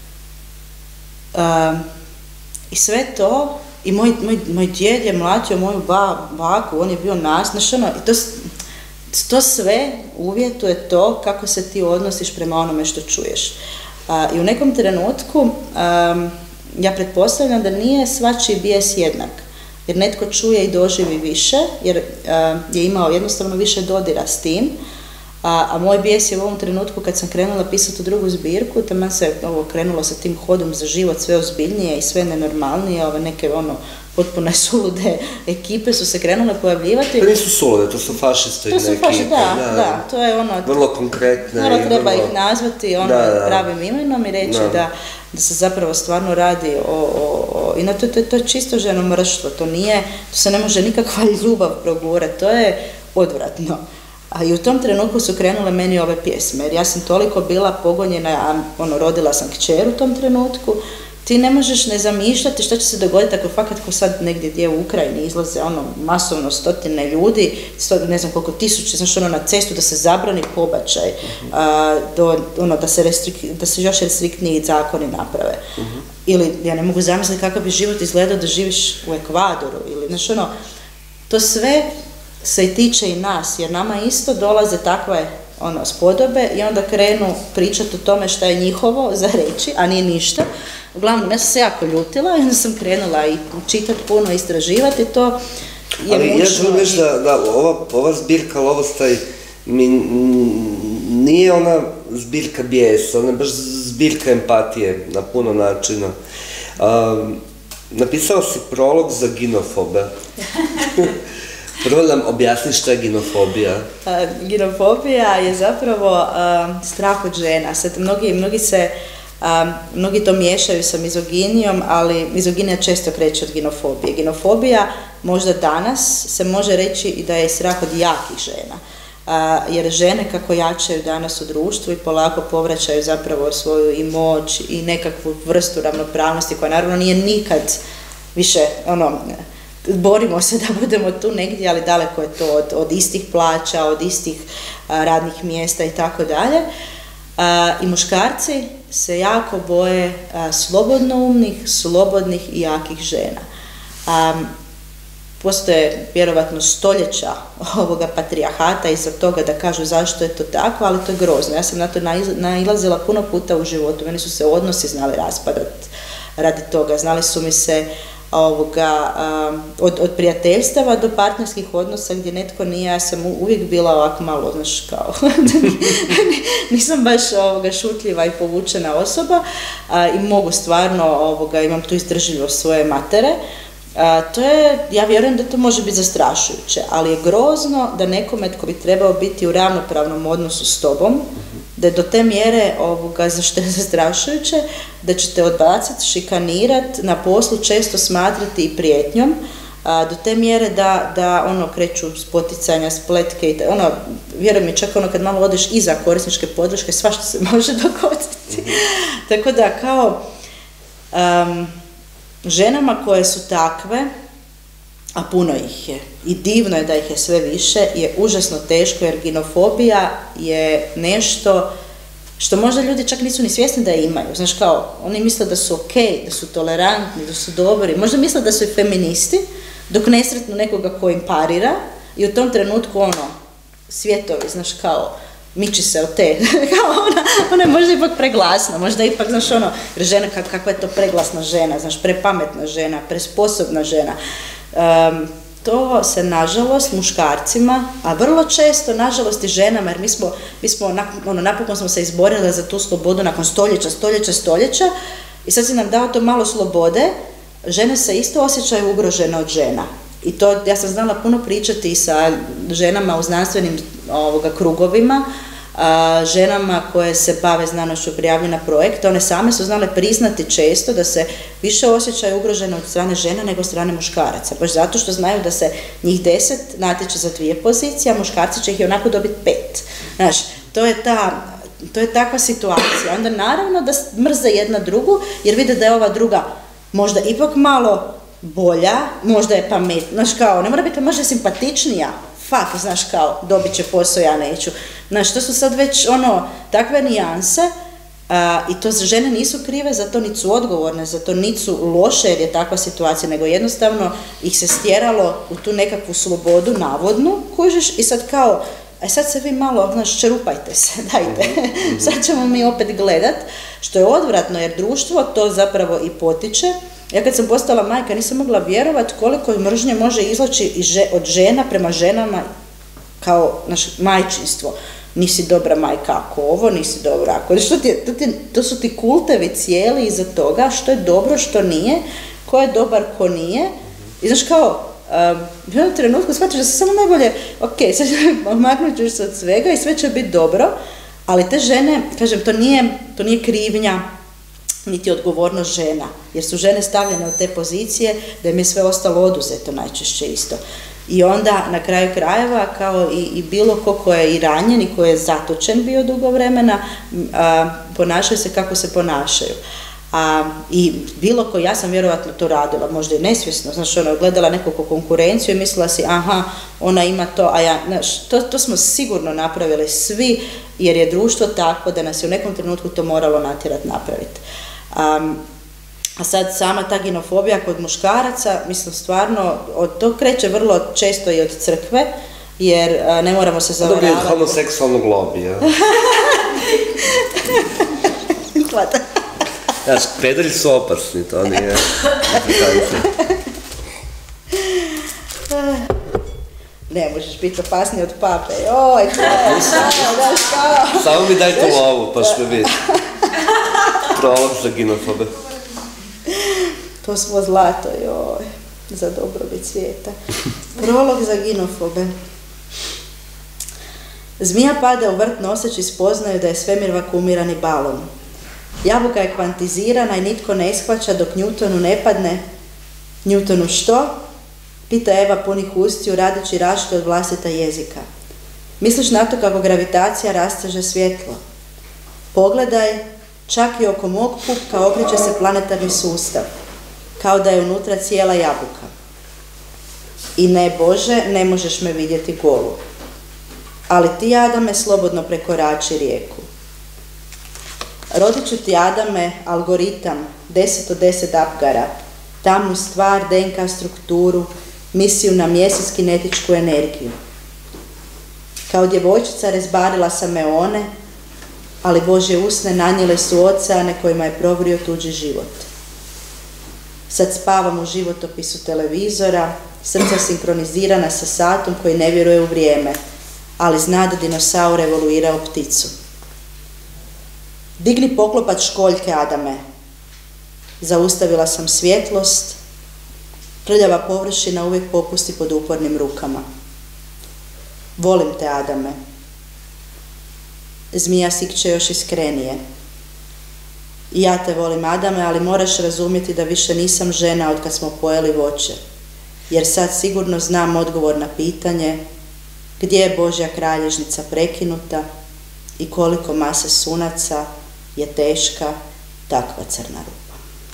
Um, I sve to, i moj, moj, moj djed je mlatio moju ba, baku, on je bio nas, znaš ono, i to, to sve uvjetuje to kako se ti odnosiš prema onome što čuješ. A, I u nekom trenutku um, ja pretpostavljam da nije svačiji bijes jednak, jer netko čuje i doživi više, jer uh, je imao jednostavno više dodira s tim, a, a moj bijes je u ovom trenutku kad sam krenula pisati u drugu zbirku, taman se ovo krenulo sa tim hodom za život sve ozbiljnije i sve nenormalnije, ove neke ono potpuno sulude ekipe su se krenule pojavljivati. To nisu sulude, to su fašisti. To su fašisti, da, da, da, to je ono... Vrlo konkretne. Vrlo treba vrlo... ih nazvati ono da, da. pravim imenom i reći da. Da, da se zapravo stvarno radi o... o, o i na to, to, to je čisto ženomrštvo, to nije, to se ne može nikakva ljubav progurati, to je odvratno. A i u tom trenutku su krenule meni ove pjesme, jer ja sam toliko bila pogonjena, a ono, rodila sam kćer u tom trenutku, ti ne možeš ne zamišljati šta će se dogoditi ako fakat ko sad negdje gdje u Ukrajini izlaze ono masovno stotine ljudi, sto, ne znam koliko tisuće, znaš ono na cestu da se zabrani pobačaj, uh-huh. a, do, ono, da, se restrik, da se još restriktniji zakoni naprave. Uh-huh. Ili ja ne mogu zamisliti kakav bi život izgledao da živiš u Ekvadoru, ili znaš ono, to sve se i tiče i nas, jer nama isto dolaze takve ono, spodobe i onda krenu pričati o tome šta je njihovo za reći, a nije ništa. Uglavnom, ja sam se jako ljutila i onda sam krenula i čitati puno, istraživati to. Je ali mučno. Ja želim reći da, da ova, ova zbirka Lovostaj mi nije ona zbirka bijesa, ona je baš zbirka empatije na puno načina. Um, napisao si prolog za ginofobe. Prvo nam objasni što je ginofobija. Uh, ginofobija je zapravo uh, strah od žena. Sad, mnogi, mnogi, se, uh, mnogi to miješaju sa mizoginijom, ali mizoginija često kreće od ginofobije. Ginofobija možda danas se može reći i da je strah od jakih žena. Uh, jer žene kako jačaju danas u društvu i polako povraćaju zapravo svoju i moć i nekakvu vrstu ravnopravnosti koja naravno nije nikad više ono... Borimo se da budemo tu negdje, ali daleko je to od, od istih plaća, od istih a, radnih mjesta i tako dalje. I muškarci se jako boje a, slobodnoumnih, slobodnih i jakih žena. A, postoje vjerovatno stoljeća ovoga patrijahata iza toga da kažu zašto je to tako, ali to je grozno. Ja sam na to nailazila puno puta u životu, meni su se odnosi znali raspadati radi toga, znali su mi se Ovoga, um, od, od prijateljstava do partnerskih odnosa gdje netko nije, ja sam uvijek bila ovako malo, znaš, kao, nisam baš ovoga, šutljiva i povučena osoba a, i mogu stvarno, ovoga, imam tu izdržljivost svoje matere. A, to je, ja vjerujem da to može biti zastrašujuće, ali je grozno da nekome tko bi trebao biti u ravnopravnom odnosu s tobom, da je do te mjere ovoga, zašto je zastrašujuće, da će te odbaciti, šikanirati, na poslu često smatrati i prijetnjom, a, do te mjere da, da ono kreću spoticanja, spletke i ono, vjerujem mi, čak ono kad malo odeš iza korisničke podrške, svašta se može dogoditi. Mm-hmm. Tako da kao um, ženama koje su takve, a puno ih je, i divno je da ih je sve više, je užasno teško jer ginofobija je nešto što možda ljudi čak nisu ni svjesni da je imaju. Znaš kao, oni misle da su ok, da su tolerantni, da su dobri, možda misle da su i feministi, dok ne sretnu nekoga ko im parira i u tom trenutku ono, svjetovi, znaš kao, miči se od te, kao ona, ona je možda ipak preglasna, možda ipak, znaš ono, jer žena, kak, kakva je to preglasna žena, znaš, prepametna žena, presposobna žena. Um, to se nažalost muškarcima, a vrlo često nažalost i ženama, jer mi smo, mi smo ono, napokon smo se izborili za tu slobodu nakon stoljeća, stoljeća, stoljeća i sad si nam dao to malo slobode, žene se isto osjećaju ugrožene od žena. I to, ja sam znala puno pričati sa ženama u znanstvenim ovoga, krugovima, a, ženama koje se bave znanošću, prijavljene na projekte, one same su znale priznati često da se više osjećaju ugrožene od strane žena nego od strane muškaraca, baš zato što znaju da se njih deset natječe za dvije pozicije, a muškarci će ih i onako dobiti pet. Znaš, to je ta, to je takva situacija. Onda naravno da mrze jedna drugu, jer vide da je ova druga možda ipak malo bolja, možda je pametna, znaš kao, ne mora biti, možda je simpatičnija, fuck, znaš kao, dobit će posao, ja neću. Znaš, to su sad već ono, takve nijanse a, i to žene nisu krive, za to niti su odgovorne, za to niti su loše jer je takva situacija, nego jednostavno ih se stjeralo u tu nekakvu slobodu, navodnu, kužiš, i sad kao, a sad se vi malo, znaš, čerupajte se, dajte, mm-hmm. sad ćemo mi opet gledat, što je odvratno jer društvo to zapravo i potiče. Ja kad sam postala majka nisam mogla vjerovati koliko mržnje može izlaći od žena prema ženama kao naš majčinstvo. Nisi dobra majka ako ovo, nisi dobra ako... Što ti, to, ti, to su ti kultevi cijeli iza toga, što je dobro, što nije, ko je dobar, ko nije. I znaš kao, um, u jednom trenutku shvatiš da se samo najbolje, ok, sad maknut ćeš se od svega i sve će biti dobro, ali te žene, kažem, to nije, to nije krivnja, niti odgovornost žena, jer su žene stavljene u te pozicije da im je sve ostalo oduzeto najčešće isto. I onda na kraju krajeva, kao i, i bilo ko ko je i ranjen i ko je zatočen bio dugo vremena, a, ponašaju se kako se ponašaju. A, I bilo ko, ja sam vjerovatno to radila, možda i nesvjesno, znaš, ona gledala nekako konkurenciju i mislila si, aha, ona ima to, a ja, znaš, to, to smo sigurno napravili svi, jer je društvo tako da nas je u nekom trenutku to moralo natjerati napraviti. Um, a sad sama ta ginofobija kod muškaraca, mislim stvarno, od, to kreće vrlo često i od crkve, jer a, ne moramo se zavaravati. Dobije od homoseksualnog lobija. Hvata. Znaš, pederi su opasni, to nije... Ne možeš biti opasniji od pape, joj, to je, znaš kao... Samo mi daj tu lovu, pa što vidi. Prolog za ginofobe. To smo zlato, joj, za dobrobit svijeta. Prolog za ginofobe. Zmija pada u vrt noseći spoznaju da je svemir vakumirani balon. Jabuka je kvantizirana i nitko ne ishvaća dok Newtonu ne padne. Newtonu što? Pita Eva punih ustiju radeći raške od vlastita jezika. Misliš na to kako gravitacija rasteže svjetlo? Pogledaj, čak i oko mog pupka okreće se planetarni sustav, kao da je unutra cijela jabuka. I ne Bože, ne možeš me vidjeti golu. Ali ti, Adame, slobodno prekorači rijeku. Rodit ću ti, Adame, algoritam, deset od deset apgara, tamnu stvar, D N K strukturu, misiju na mjesec kinetičku energiju. Kao djevojčica rezbarila sam meone, ali Božje usne nanijele su oceane kojima je provrio tuđi život. Sad spavam u životopisu televizora, srca sinkronizirana sa satom koji ne vjeruje u vrijeme, ali zna da dinosaur evoluirao pticu. Digni poklopac školjke, Adame. Zaustavila sam svjetlost, prljava površina uvijek popusti pod upornim rukama. Volim te, Adame. Zmija sikće još iskrenije. I ja te volim, Adame, ali moraš razumjeti da više nisam žena od kad smo pojeli voće. jer sad sigurno znam odgovor na pitanje gdje je Božja kralježnica prekinuta i koliko mase sunaca je teška takva crna rupa.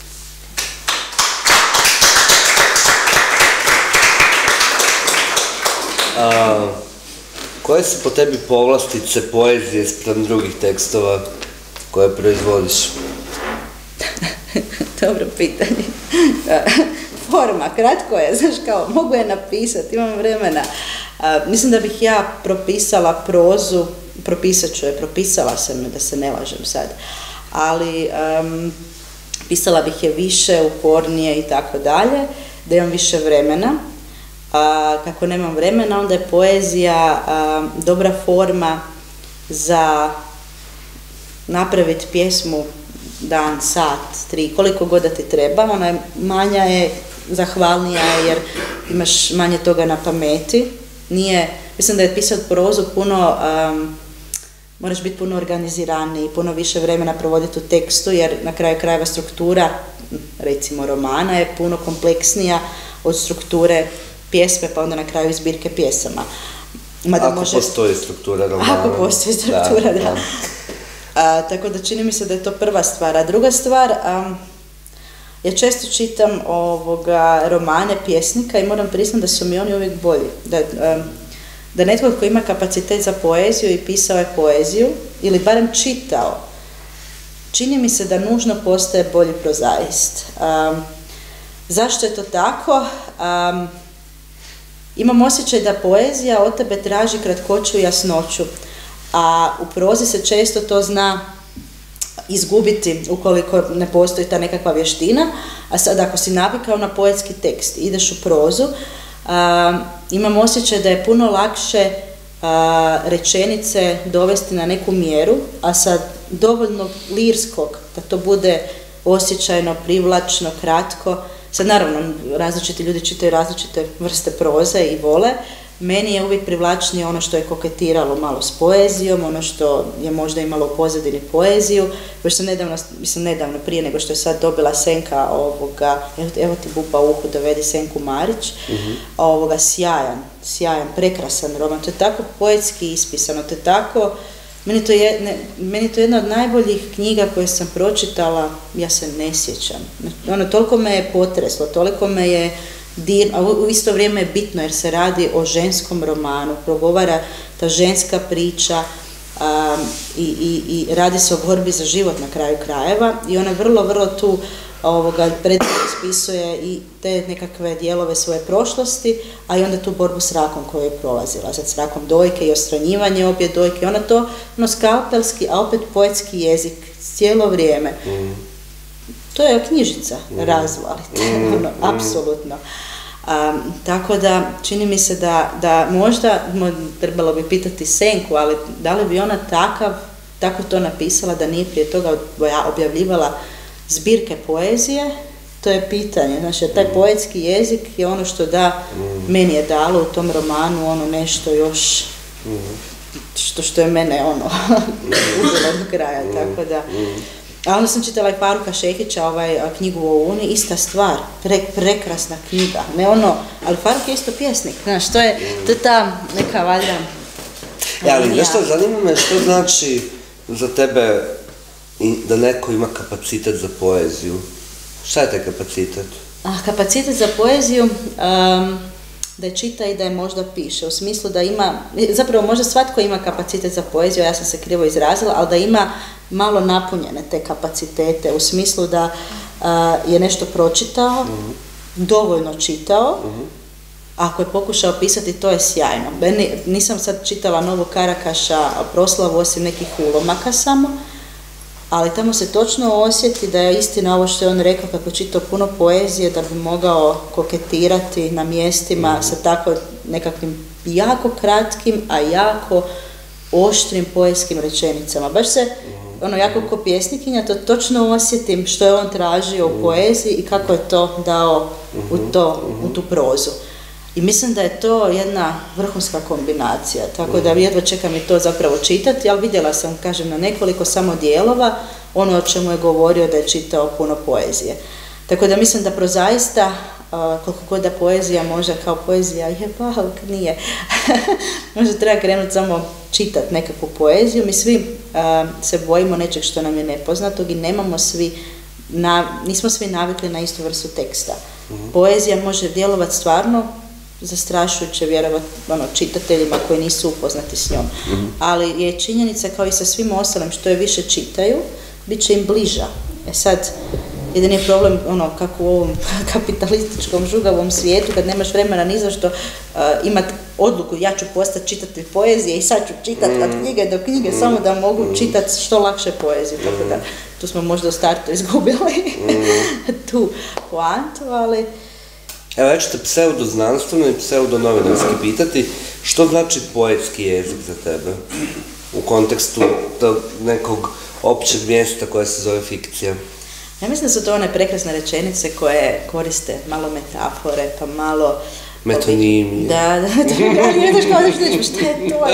A, koje su po tebi povlastice poezije spram drugih tekstova koje proizvodiš? Dobro pitanje. Forma, kratko je, znaš kao, mogu je napisati, imam vremena. A, mislim da bih ja propisala prozu, propisat ću je, propisala sam je, da se ne lažem sad, ali um, pisala bih je više, upornije i tako dalje, da imam više vremena. A, kako nemam vremena, onda je poezija a, dobra forma za napraviti pjesmu dan, sat, tri, koliko god da ti treba. Ona je manja, je zahvalnija je jer imaš manje toga na pameti. Nije, mislim da je pisati prozu puno, um, moraš biti puno organiziraniji, puno više vremena provoditi u tekstu, jer na kraju krajeva struktura, recimo romana, je puno kompleksnija od strukture pjesme, pa onda na kraju zbirke pjesama. Mada ako može... postoji struktura romana. Ako postoji struktura, da. da. A, tako da čini mi se da je to prva stvar. A druga stvar, a, ja često čitam ovoga romane pjesnika i moram priznati da su mi oni uvijek bolji. Da, a, da netko tko ima kapacitet za poeziju i pisao je poeziju, ili barem čitao, čini mi se da nužno postaje bolji prozaist. A, zašto je to tako? A, imam osjećaj da poezija od tebe traži kratkoću i jasnoću, a u prozi se često to zna izgubiti ukoliko ne postoji ta nekakva vještina, a sad ako si navikao na poetski tekst, ideš u prozu, a, imam osjećaj da je puno lakše a, rečenice dovesti na neku mjeru, a sad dovoljno lirskog, da to bude osjećajno, privlačno, kratko. Sad naravno, različiti ljudi čitaju različite vrste proze i vole. Meni je uvijek privlačnije ono što je koketiralo malo s poezijom, ono što je možda imalo u pozadini poeziju. Još sam nedavno, mislim nedavno prije nego što je sad dobila Senka ovoga, evo, evo ti buba u uhu, dovedi Senku Marić, mm-hmm. ovoga, sjajan, sjajan, prekrasan roman. To je tako poetski ispisano, to je tako, meni to je, ne, meni to je jedna od najboljih knjiga koje sam pročitala, ja se ne sjećam. Ono, toliko me je potreslo, toliko me je a u isto vrijeme je bitno jer se radi o ženskom romanu, progovara ta ženska priča um, i, i, i radi se o borbi za život na kraju krajeva i ona vrlo, vrlo tu ovoga, predstavno ispisuje i te nekakve dijelove svoje prošlosti, a i onda tu borbu s rakom koju je prolazila, sad s rakom dojke i ostranjivanje obje dojke, ona to ono, skalpelski, a opet poetski jezik cijelo vrijeme. Mm. To je knjižica, mm. razvalite, mm. ono, mm. apsolutno. Um, tako da, čini mi se da, da možda, trebalo bi pitati Senku, ali da li bi ona takav, tako to napisala da nije prije toga objavljivala zbirke poezije, to je pitanje. Znači, taj poetski jezik je ono što da, mm. meni je dalo u tom romanu ono nešto još, mm. što, što je mene ono, uzelo do kraja, mm. tako da... Mm. A onda sam čitala i Faruka Šehića, ovaj, knjigu o Uni, ista stvar, pre, prekrasna knjiga, ne ono, ali Faruk je isto pjesnik, znaš, to je, to je ta neka valjda... Ja, ali nešto zanima me što znači za tebe da neko ima kapacitet za poeziju. Šta je taj kapacitet? A, kapacitet za poeziju, um, da je čita i da je možda piše, u smislu da ima, zapravo možda svatko ima kapacitet za poeziju, ja sam se krivo izrazila, ali da ima malo napunjene te kapacitete, u smislu da uh, je nešto pročitao, mm-hmm. dovoljno čitao, mm-hmm. ako je pokušao pisati, to je sjajno. Beni, nisam sad čitala Novog Karakaša proslavu, osim nekih ulomaka samo, ali tamo se točno osjeti da je istina ovo što je on rekao, kako je čitao puno poezije, da bi mogao koketirati na mjestima mm. sa tako nekakvim jako kratkim, a jako oštrim poetskim rečenicama. Baš se, ono, jako ko pjesnikinja, to točno osjetim što je on tražio u poeziji i kako je to dao u, to, u tu prozu. I mislim da je to jedna vrhunska kombinacija, tako da jedva čekam i to zapravo čitati, ali vidjela sam, kažem, na nekoliko samo dijelova ono o čemu je govorio da je čitao puno poezije. Tako da mislim da prozaista koliko god da poezija možda kao poezija je bauk, nije. Možda treba krenuti samo čitati nekakvu poeziju. Mi svi uh, se bojimo nečeg što nam je nepoznatog i nemamo svi, na, nismo svi navikli na istu vrstu teksta. Mm-hmm. Poezija može djelovati stvarno zastrašujuće, vjerovati ono, čitateljima koji nisu upoznati s njom. Mm-hmm. Ali je činjenica kao i sa svim ostalim, što je više čitaju, bit će im bliža. E sad, jedini je problem, ono, kako u ovom kapitalističkom žugavom svijetu, kad nemaš vremena ni za što uh, imat odluku, ja ću postati čitatelj poezije i sad ću čitati od knjige do knjige, mm. samo da mogu mm. čitati što lakše poeziju. Mm. Tako da, tu smo možda u startu izgubili mm. tu poantu, ali... Evo, ja ću te pseudoznanstveno i pseudonovinarski pitati, što znači poetski jezik za tebe u kontekstu tog nekog općeg mjesta koje se zove fikcija? Ja mislim da su to one prekrasne rečenice koje koriste malo metafore, pa malo... Metonimije. Da, da, da, ne znaš kao da što reći, šta je to?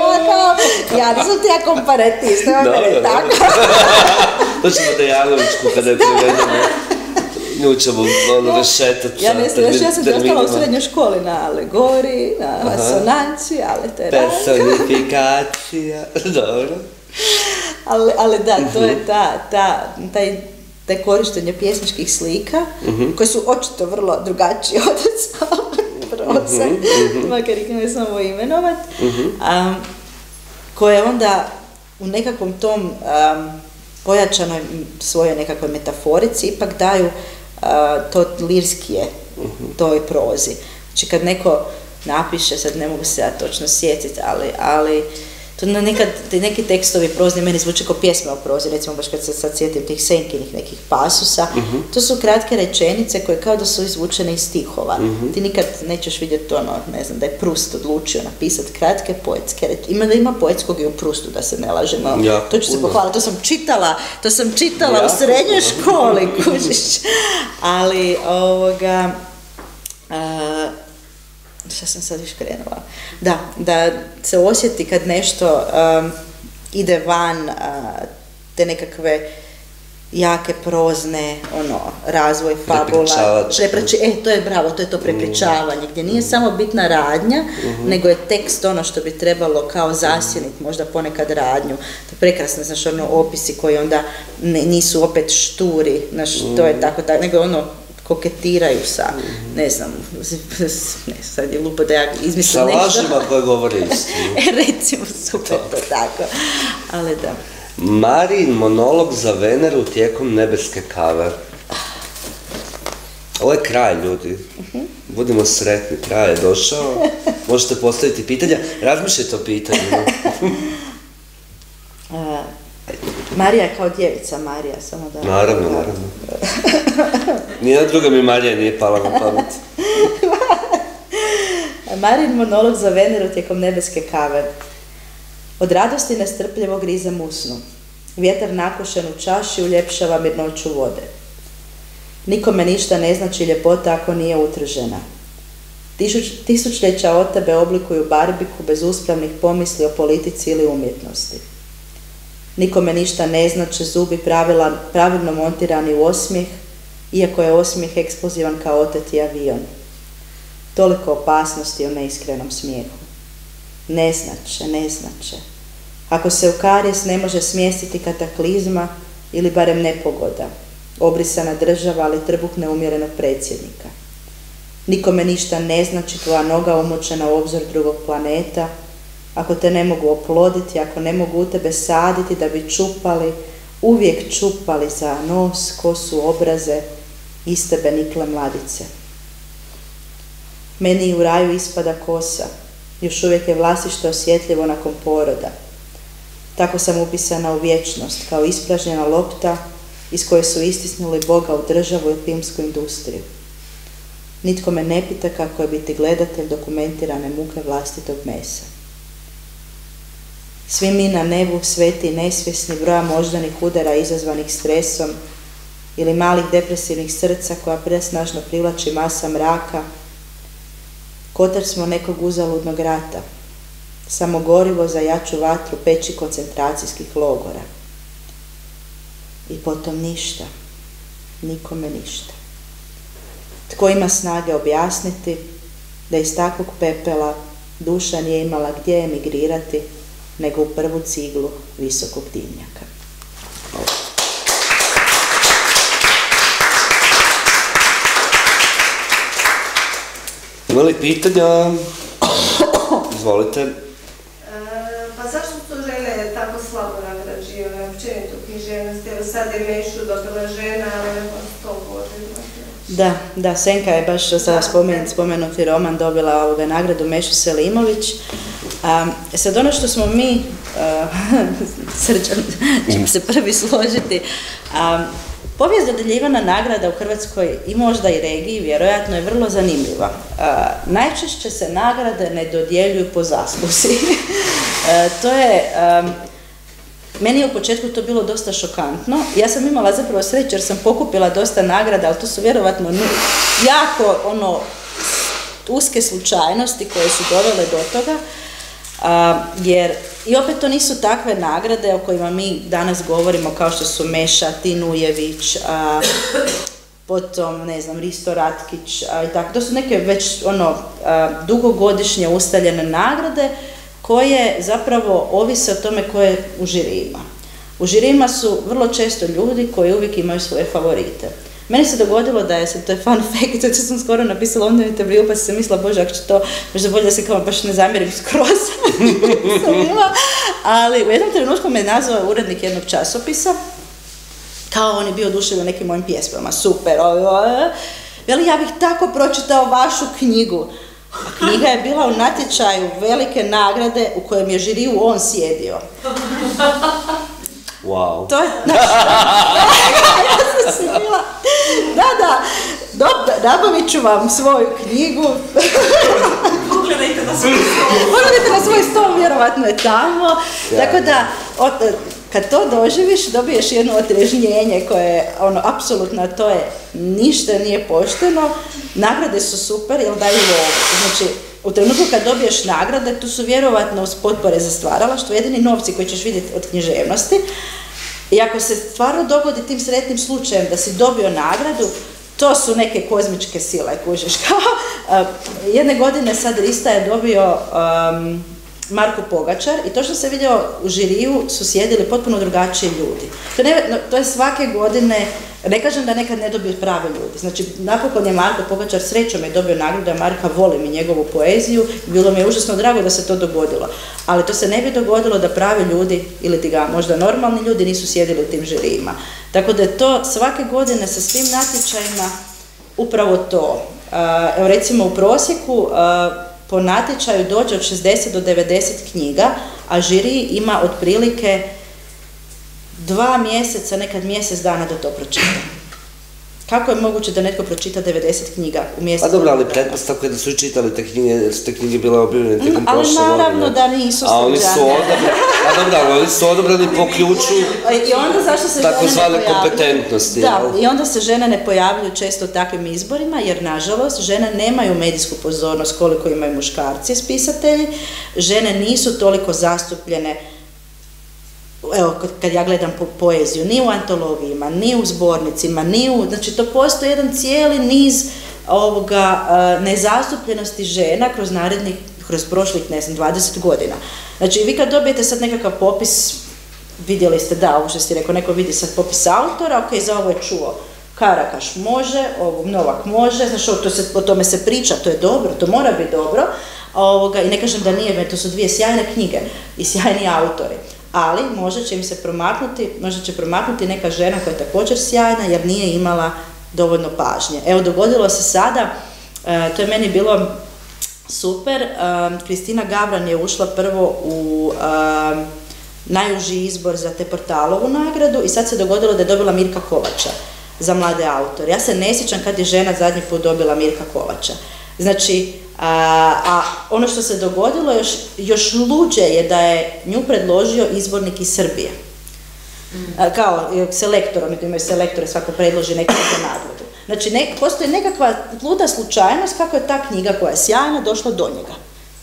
Ja nisam ti ja komparatist, nema mene tako. To ćemo da Janovićku kada je privedemo. Nju ćemo ono rešetati. Ja ne znam, ja sam dostala u srednjoj školi na alegoriji, na asonanciji, aliteracija. Personifikacija, dobro. Ali, ali da, to je ta, ta, taj, taj korištenje pjesničkih slika, uh-huh. koje su očito vrlo drugačije od proza, uh-huh, uh-huh. makar ih ne samo imenovat, uh-huh. um, koje onda u nekakvom tom um, pojačanoj svojoj nekakvoj metaforici ipak daju uh, to lirskije uh-huh. toj prozi. Znači kad neko napiše, sad ne mogu se ja točno sjetiti, ali, ali to nekad, neki tekstovi prozni meni zvuče kao pjesme o prozi, recimo baš kad se sad sjetim tih Senkinih nekih pasusa, uh-huh. to su kratke rečenice koje kao da su izvučene iz stihova. Uh-huh. Ti nikad nećeš vidjeti ono, ne znam, da je Proust odlučio napisati kratke poetske rečenice. Ima da ima poetskog i u Proustu, da se ne lažemo. Ja, to ću se pohvaliti, to sam čitala, to sam čitala ja, u srednjoj školi, kužiš. Ali, ovoga... A, šta sam sad još krenula? Da, da se osjeti kad nešto um, ide van uh, te nekakve jake prozne, ono, razvoj, fabula, prepriči, e, to je bravo, to je to prepričavanje, gdje nije mm. samo bitna radnja, mm-hmm. nego je tekst ono što bi trebalo kao zasjeniti, možda ponekad radnju. To je prekrasno, znaš, ono, opisi koji onda ne, nisu opet šturi, znaš, mm. to je tako, tako, nego ono, koketiraju sa, ne znam, ne, sad je lupo da ja izmislim nešto. Sa lažima koje govore istinu. Recimo, super to tako, ali da. Marijin monolog za Veneru tijekom nebeske kave. Ovo je kraj, ljudi. Uh-huh. Budimo sretni, kraj je došao. Možete postaviti pitanja. Razmišljajte o pitanjima. uh, Marija je kao djevica Marija, samo da... Naravno, naravno. Nijedna druga mi Marija nije pala na pamet. Marijin monolog za Veneru tijekom nebeske kave. Od radosti nestrpljivo grizem usnu. Vjetar nakušen u čaši uljepšava mirnoću vode. Nikome ništa ne znači ljepota ako nije utržena. Tisuć, tisućljeća od tebe oblikuju barbiku bez uspravnih pomisli o politici ili umjetnosti. Nikome ništa ne znači zubi pravila, pravilno montirani u osmijeh, iako je osmijeh eksplozivan kao oteti avion. Toliko opasnosti o neiskrenom smijehu. Ne znače, ne znače. Ako se u karijes ne može smjestiti kataklizma ili barem nepogoda, obrisana država, ali trbuh neumjerenog predsjednika. Nikome ništa ne znači tvoja noga umočena u obzor drugog planeta, ako te ne mogu oploditi, ako ne mogu u tebe saditi da bi čupali, uvijek čupali za nos, kosu, obraze, iz tebe nikle mladice. Meni u raju ispada kosa, još uvijek je vlasište osjetljivo nakon poroda. Tako sam upisana u vječnost, kao ispražnjena lopta iz koje su istisnuli Boga u državu i filmsku industriju. Nitko me ne pita kako je biti gledatelj dokumentirane muke vlastitog mesa. Svi mi na nebu, sveti i nesvjesni, broja moždanih udara izazvanih stresom ili malih depresivnih srca koja presnažno privlači masa mraka, kotač smo nekog uzaludnog rata, samo gorivo za jaču vatru peći koncentracijskih logora. I potom ništa, nikome ništa. tko ima snage objasniti da iz takvog pepela duša nije imala gdje emigrirati nego u prvu ciglu visokog dimnjaka. Ima li pitanja? Izvolite. E, pa zašto su žene tako slabo nagrađivane, općenito u književnosti? Evo sad je Mešu dobila žena, ali ne pa sto godina. Da, da, Senka je baš za spomen, spomenuti roman dobila ovoga nagradu Mešu Selimović. Um, sad ono što smo mi, uh, Srđan ćemo se prvi složiti, um, povijest dodjeljivana nagrada u Hrvatskoj i možda i regiji vjerojatno je vrlo zanimljiva. Uh, najčešće se nagrade ne dodjeljuju po zasluzi. uh, to je, um, meni je u početku to bilo dosta šokantno. Ja sam imala zapravo sreću jer sam pokupila dosta nagrada, ali to su vjerovatno jako ono, uske slučajnosti koje su dovele do toga. Uh, jer i opet to nisu takve nagrade o kojima mi danas govorimo kao što su Meša, Tinujević, uh, potom ne znam Risto Ratkić uh, i tako. To su neke već ono uh, dugogodišnje ustaljene nagrade koje zapravo ovise o tome ko je u žirijima. U žirijima su vrlo često ljudi koji uvijek imaju svoje favorite. Meni se dogodilo da je, sad to je fun fact, to sam skoro napisala onda u intervju, pa sam se mislila, bože, ako će to, možda bolje da se kao baš ne zamjerim skroz, sam bila, ali u jednom trenutku me nazvao urednik jednog časopisa, kao on je bio oduševljen nekim mojim pjesmama, super, ovo, veli, ja bih tako pročitao vašu knjigu. A knjiga je bila u natječaju velike nagrade u kojem je žiriju on sjedio. Wow. To je, znači, ja sam se bila, da, da, dobro, nabavit ću vam svoju knjigu. Pogledajte na svoj stol. Pogledajte na svoj stol, vjerovatno je tamo. Ja. Tako da, od, kad to doživiš, dobiješ jedno otrežnjenje koje je, ono, apsolutno, to je, ništa nije pošteno. Nagrade su super, jer daju lovu. Znači, u trenutku kad dobiješ nagrade, tu su vjerovatno uz potpore za stvaralaštvo jedini novci koji ćeš vidjeti od književnosti. I ako se stvarno dogodi tim sretnim slučajem da si dobio nagradu, to su neke kozmičke sile, kužiš. Kao, jedne godine sad Rista je dobio um, Marko Pogačar i to što se vidio u žiriju su sjedili potpuno drugačiji ljudi. To, ne, no, to je svake godine, ne kažem da nekad ne dobiju prave ljudi. Znači, napokon je Marko Pogačar, srećom je dobio nagradu, a Marka volim i njegovu poeziju, bilo mi je užasno drago da se to dogodilo. Ali to se ne bi dogodilo da pravi ljudi, ili ti ga možda normalni ljudi, nisu sjedili u tim žirijima. Tako da je to svake godine sa svim natječajima upravo to. Evo recimo u prosjeku, po natječaju dođe od šezdeset do devedeset knjiga, a žiri ima otprilike dva mjeseca, nekad mjesec dana da to pročita. Kako je moguće da netko pročita devedeset knjiga u mjesecu? Pa dobro, ali pretpostavka je da su čitali te knjige, jer su te knjige bile objavljene tijekom prošle godine. Ali naravno da nisu srđane. A oni su odabrani, a dobro, ali oni su odabrani po ključu I onda zašto se tako žene ne zvane kompetentnosti. Da, i onda se žene ne pojavljuju često u takvim izborima, jer nažalost žene nemaju medijsku pozornost koliko imaju muškarci spisatelji, žene nisu toliko zastupljene. Evo, kad ja gledam po poeziju, ni u antologijima, ni u zbornicima, ni u, znači to postoji jedan cijeli niz ovoga uh, nezastupljenosti žena kroz narednih, kroz prošlih, ne znam, dvadeset godina. Znači, vi kad dobijete sad nekakav popis, vidjeli ste, da, ovo što si rekao, neko vidi sad popis autora, ok, za ovo je čuo Karakaš može, ovog Novak može, znači, to se, o tome se priča, to je dobro, to mora biti dobro, ovoga, i ne kažem da nije, to su dvije sjajne knjige i sjajni autori. Ali možda će im se promaknuti, možda će promaknuti neka žena koja je također sjajna jer nije imala dovoljno pažnje. Evo, dogodilo se sada, e, to je meni bilo super, e, Kristina Gavran je ušla prvo u e, najuži izbor za te Portalovu nagradu i sad se dogodilo da je dobila Mirka Kovača za mlade autore. Ja se ne sjećam kad je žena zadnji put dobila Mirka Kovača. Znači, A, a ono što se dogodilo još, još luđe je da je nju predložio izbornik iz Srbije. A, kao selektor, oni imaju selektore, svako predloži nekako nagradu. Znači, ne, postoji nekakva luda slučajnost kako je ta knjiga koja je sjajna došla do njega.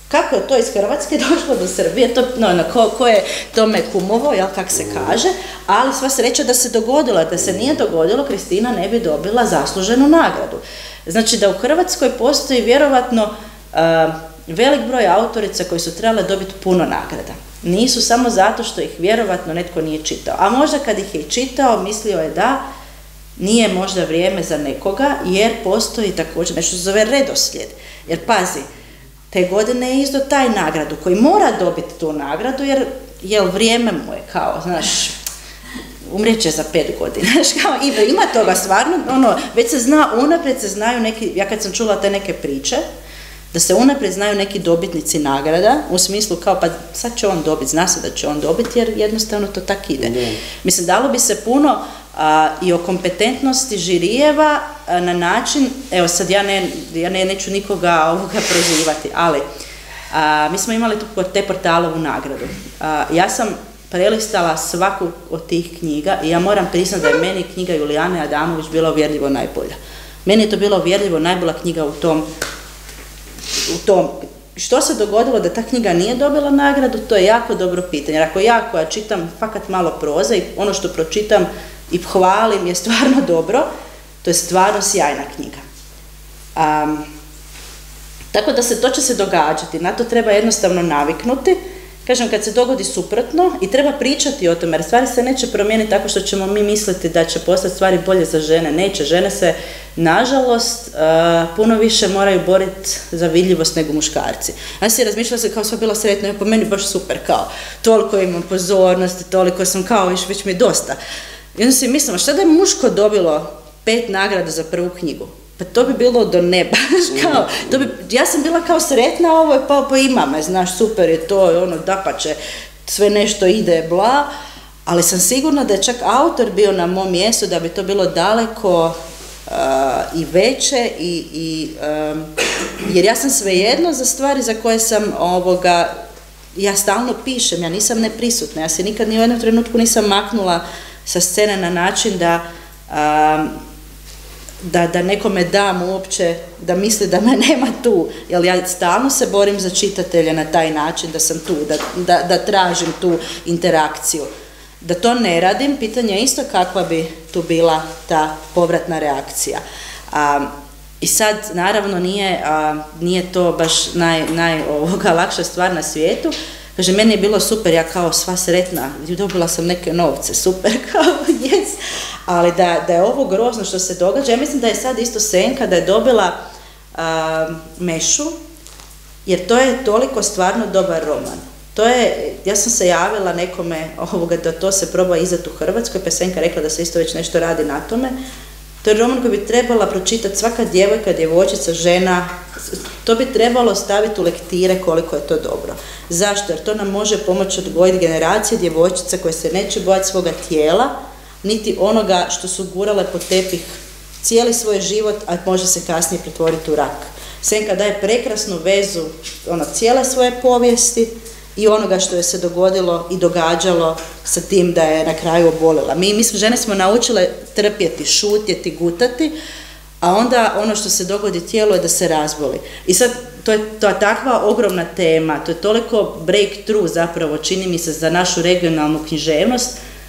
Kako je to iz Hrvatske došlo do Srbije, to, no, no, ko, ko je tome kumovo, jel, kak se kaže, ali sva sreća da se dogodilo, da se nije dogodilo, Kristina ne bi dobila zasluženu nagradu. Znači da u Hrvatskoj postoji vjerovatno uh, velik broj autorica koji su trebale dobiti puno nagrada. Nisu samo zato što ih vjerovatno netko nije čitao. A možda kad ih je čitao, mislio je da nije možda vrijeme za nekoga, jer postoji također nešto se zove redoslijed. Jer pazi, te godine je izdao taj nagradu koji mora dobiti tu nagradu, jer jel vrijeme mu je kao, znaš, umrijeće za pet godina, znaš, kao ima toga stvarno, ono, već se zna, unaprijed se znaju neki, ja kad sam čula te neke priče, da se unaprijed znaju neki dobitnici nagrada, u smislu kao pa sad će on dobiti, zna se da će on dobiti jer jednostavno to tak ide. Mm. Mislim, dalo bi se puno a, i o kompetentnosti žirijeva a, na način, evo sad ja, ne, ja ne, neću nikoga ovoga prozivati, ali a, mi smo imali tu te portalovu nagradu. A, ja sam prelistala svaku od tih knjiga i ja moram priznati da je meni knjiga Julijane Adamović bila uvjerljivo najbolja. Meni je to bila uvjerljivo najbolja knjiga u tom u tom. Što se dogodilo da ta knjiga nije dobila nagradu, to je jako dobro pitanje. Jer ako ja koja čitam fakat malo proze i ono što pročitam i hvalim je stvarno dobro, to je stvarno sjajna knjiga. Um, tako da se to će se događati, na to treba jednostavno naviknuti. Kažem, kad se dogodi suprotno i treba pričati o tome, jer stvari se neće promijeniti tako što ćemo mi misliti da će postati stvari bolje za žene. Neće. Žene se, nažalost, uh, puno više moraju boriti za vidljivost nego muškarci. Ja si razmišljala se kao sva bila sretna, po meni baš super, kao toliko imam pozornosti, toliko sam kao, viš, već mi je dosta. I onda si mislila, šta da je muško dobilo pet nagrada za prvu knjigu? Pa to bi bilo do neba, kao, to bi, ja sam bila kao sretna, ovo je pa, pa ima me, znaš, super je to, ono, dapače, sve nešto ide, bla, ali sam sigurna da je čak autor bio na mom mjestu, da bi to bilo daleko uh, i veće, i, i, um, jer ja sam svejedno za stvari za koje sam, ovoga, ja stalno pišem, ja nisam neprisutna, ja se nikad ni u jednom trenutku nisam maknula sa scene na način da um, Da, da nekome dam uopće, da misli da me nema tu, jer ja stalno se borim za čitatelja na taj način da sam tu, da, da, da tražim tu interakciju. Da to ne radim, pitanje je isto kakva bi tu bila ta povratna reakcija. A, I sad, naravno, nije, a, nije to baš naj, naj ovoga, lakša stvar na svijetu. Kaže, meni je bilo super, ja kao sva sretna, dobila sam neke novce, super, kao yes. Ali da, da je ovo grozno što se događa, ja mislim da je sad isto Senka da je dobila a, Mešu, jer to je toliko stvarno dobar roman. To je, ja sam se javila nekome ovoga da to se proba izdati u Hrvatskoj, pa je Senka rekla da se isto već nešto radi na tome. To je roman koji bi trebala pročitati svaka djevojka, djevojčica, žena, to bi trebalo staviti u lektire koliko je to dobro. Zašto? Jer to nam može pomoći odgojiti generacije djevojčica koje se neće bojati svoga tijela, niti onoga što su gurale pod tepih cijeli svoj život, a može se kasnije pretvoriti u rak. Senka daje prekrasnu vezu ono, cijele svoje povijesti i onoga što je se dogodilo i događalo sa tim da je na kraju obolila. Mi, mi smo, žene smo naučile trpjeti, šutjeti, gutati, a onda ono što se dogodi tijelu je da se razboli. I sad, to je, to je takva ogromna tema, to je toliko breakthrough zapravo, čini mi se, za našu regionalnu književnost,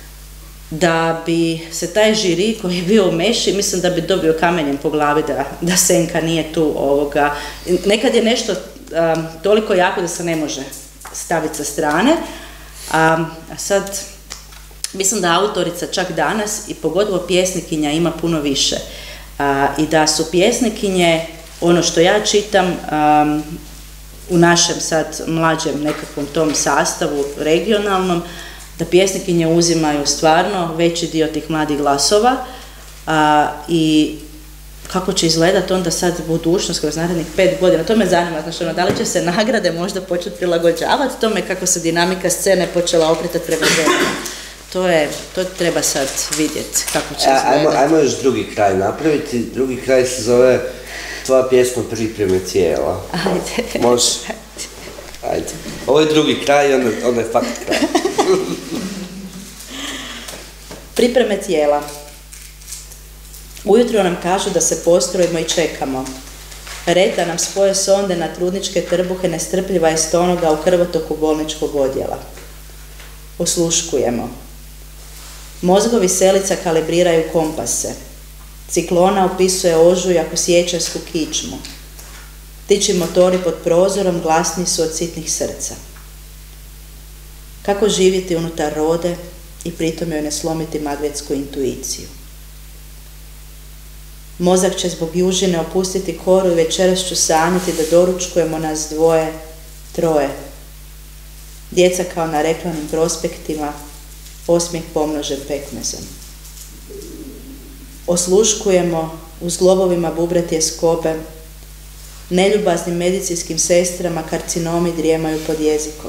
da bi se taj žiri koji je bio u Meši, mislim da bi dobio kamenjem po glavi da, da Senka nije tu ovoga. Nekad je nešto um, toliko jako da se ne može staviti sa strane, a, a sad mislim da autorica čak danas i pogotovo pjesnikinja ima puno više. A, i da su pjesnikinje, ono što ja čitam um, u našem sad mlađem nekakvom tom sastavu regionalnom, da pjesnikinje uzimaju stvarno veći dio tih mladih glasova a, i kako će izgledati onda sad budućnost kroz narednih pet godina, to me zanima, znači ono, da li će se nagrade možda početi prilagođavati tome kako se dinamika scene počela okretati prema ženama. To je, to treba sad vidjeti kako će izgledati. Ajmo, ajmo još drugi kraj napraviti, drugi kraj se zove tvoja pjesma Pripreme tijela. Ajde. Može? Ajde. Ovo je drugi kraj, onda, onda je fakt kraj. Pripreme tijela. Ujutro nam kažu da se postrojimo i čekamo. Reta nam spoje sonde na trudničke trbuhe, nestrpljiva je stonoga u krvotoku bolničkog odjela. Osluškujemo. Mozgovi selica kalibriraju kompase. Ciklona upisuje ožujak u sječarsku kičmu. Tiči motori pod prozorom glasni su od sitnih srca. Kako živjeti unutar rode i pritom joj ne slomiti magnetsku intuiciju? Mozak će zbog južine opustiti koru i večeras ću sanjati da doručkujemo nas dvoje, troje. Djeca kao na reklamnim prospektima, osmijeh pomnožen pekmezom. Osluškujemo u zglobovima bubretje skobe, neljubaznim medicinskim sestrama karcinomi drijemaju pod jezikom.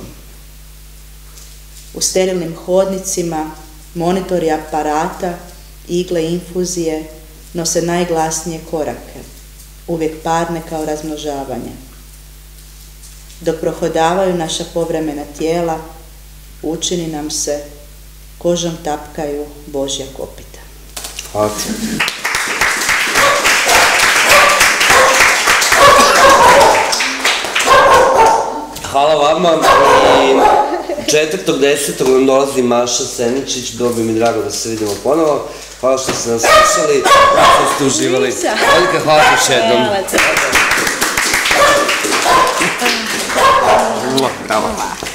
U sterilnim hodnicima monitori aparata, igle infuzije nose najglasnije korake, uvijek parne kao razmnožavanje. Dok prohodavaju naša povremena tijela, učini nam se, kožom tapkaju Božja kopita. Hvala. Hvala vama i četvrtog desetog nam dolazi Maša Seničić, bilo bi mi drago da se vidimo ponovo. Hvala što ste nas slušali, što ste uživali. Velika hvala još jednom. Hvala. Bravo.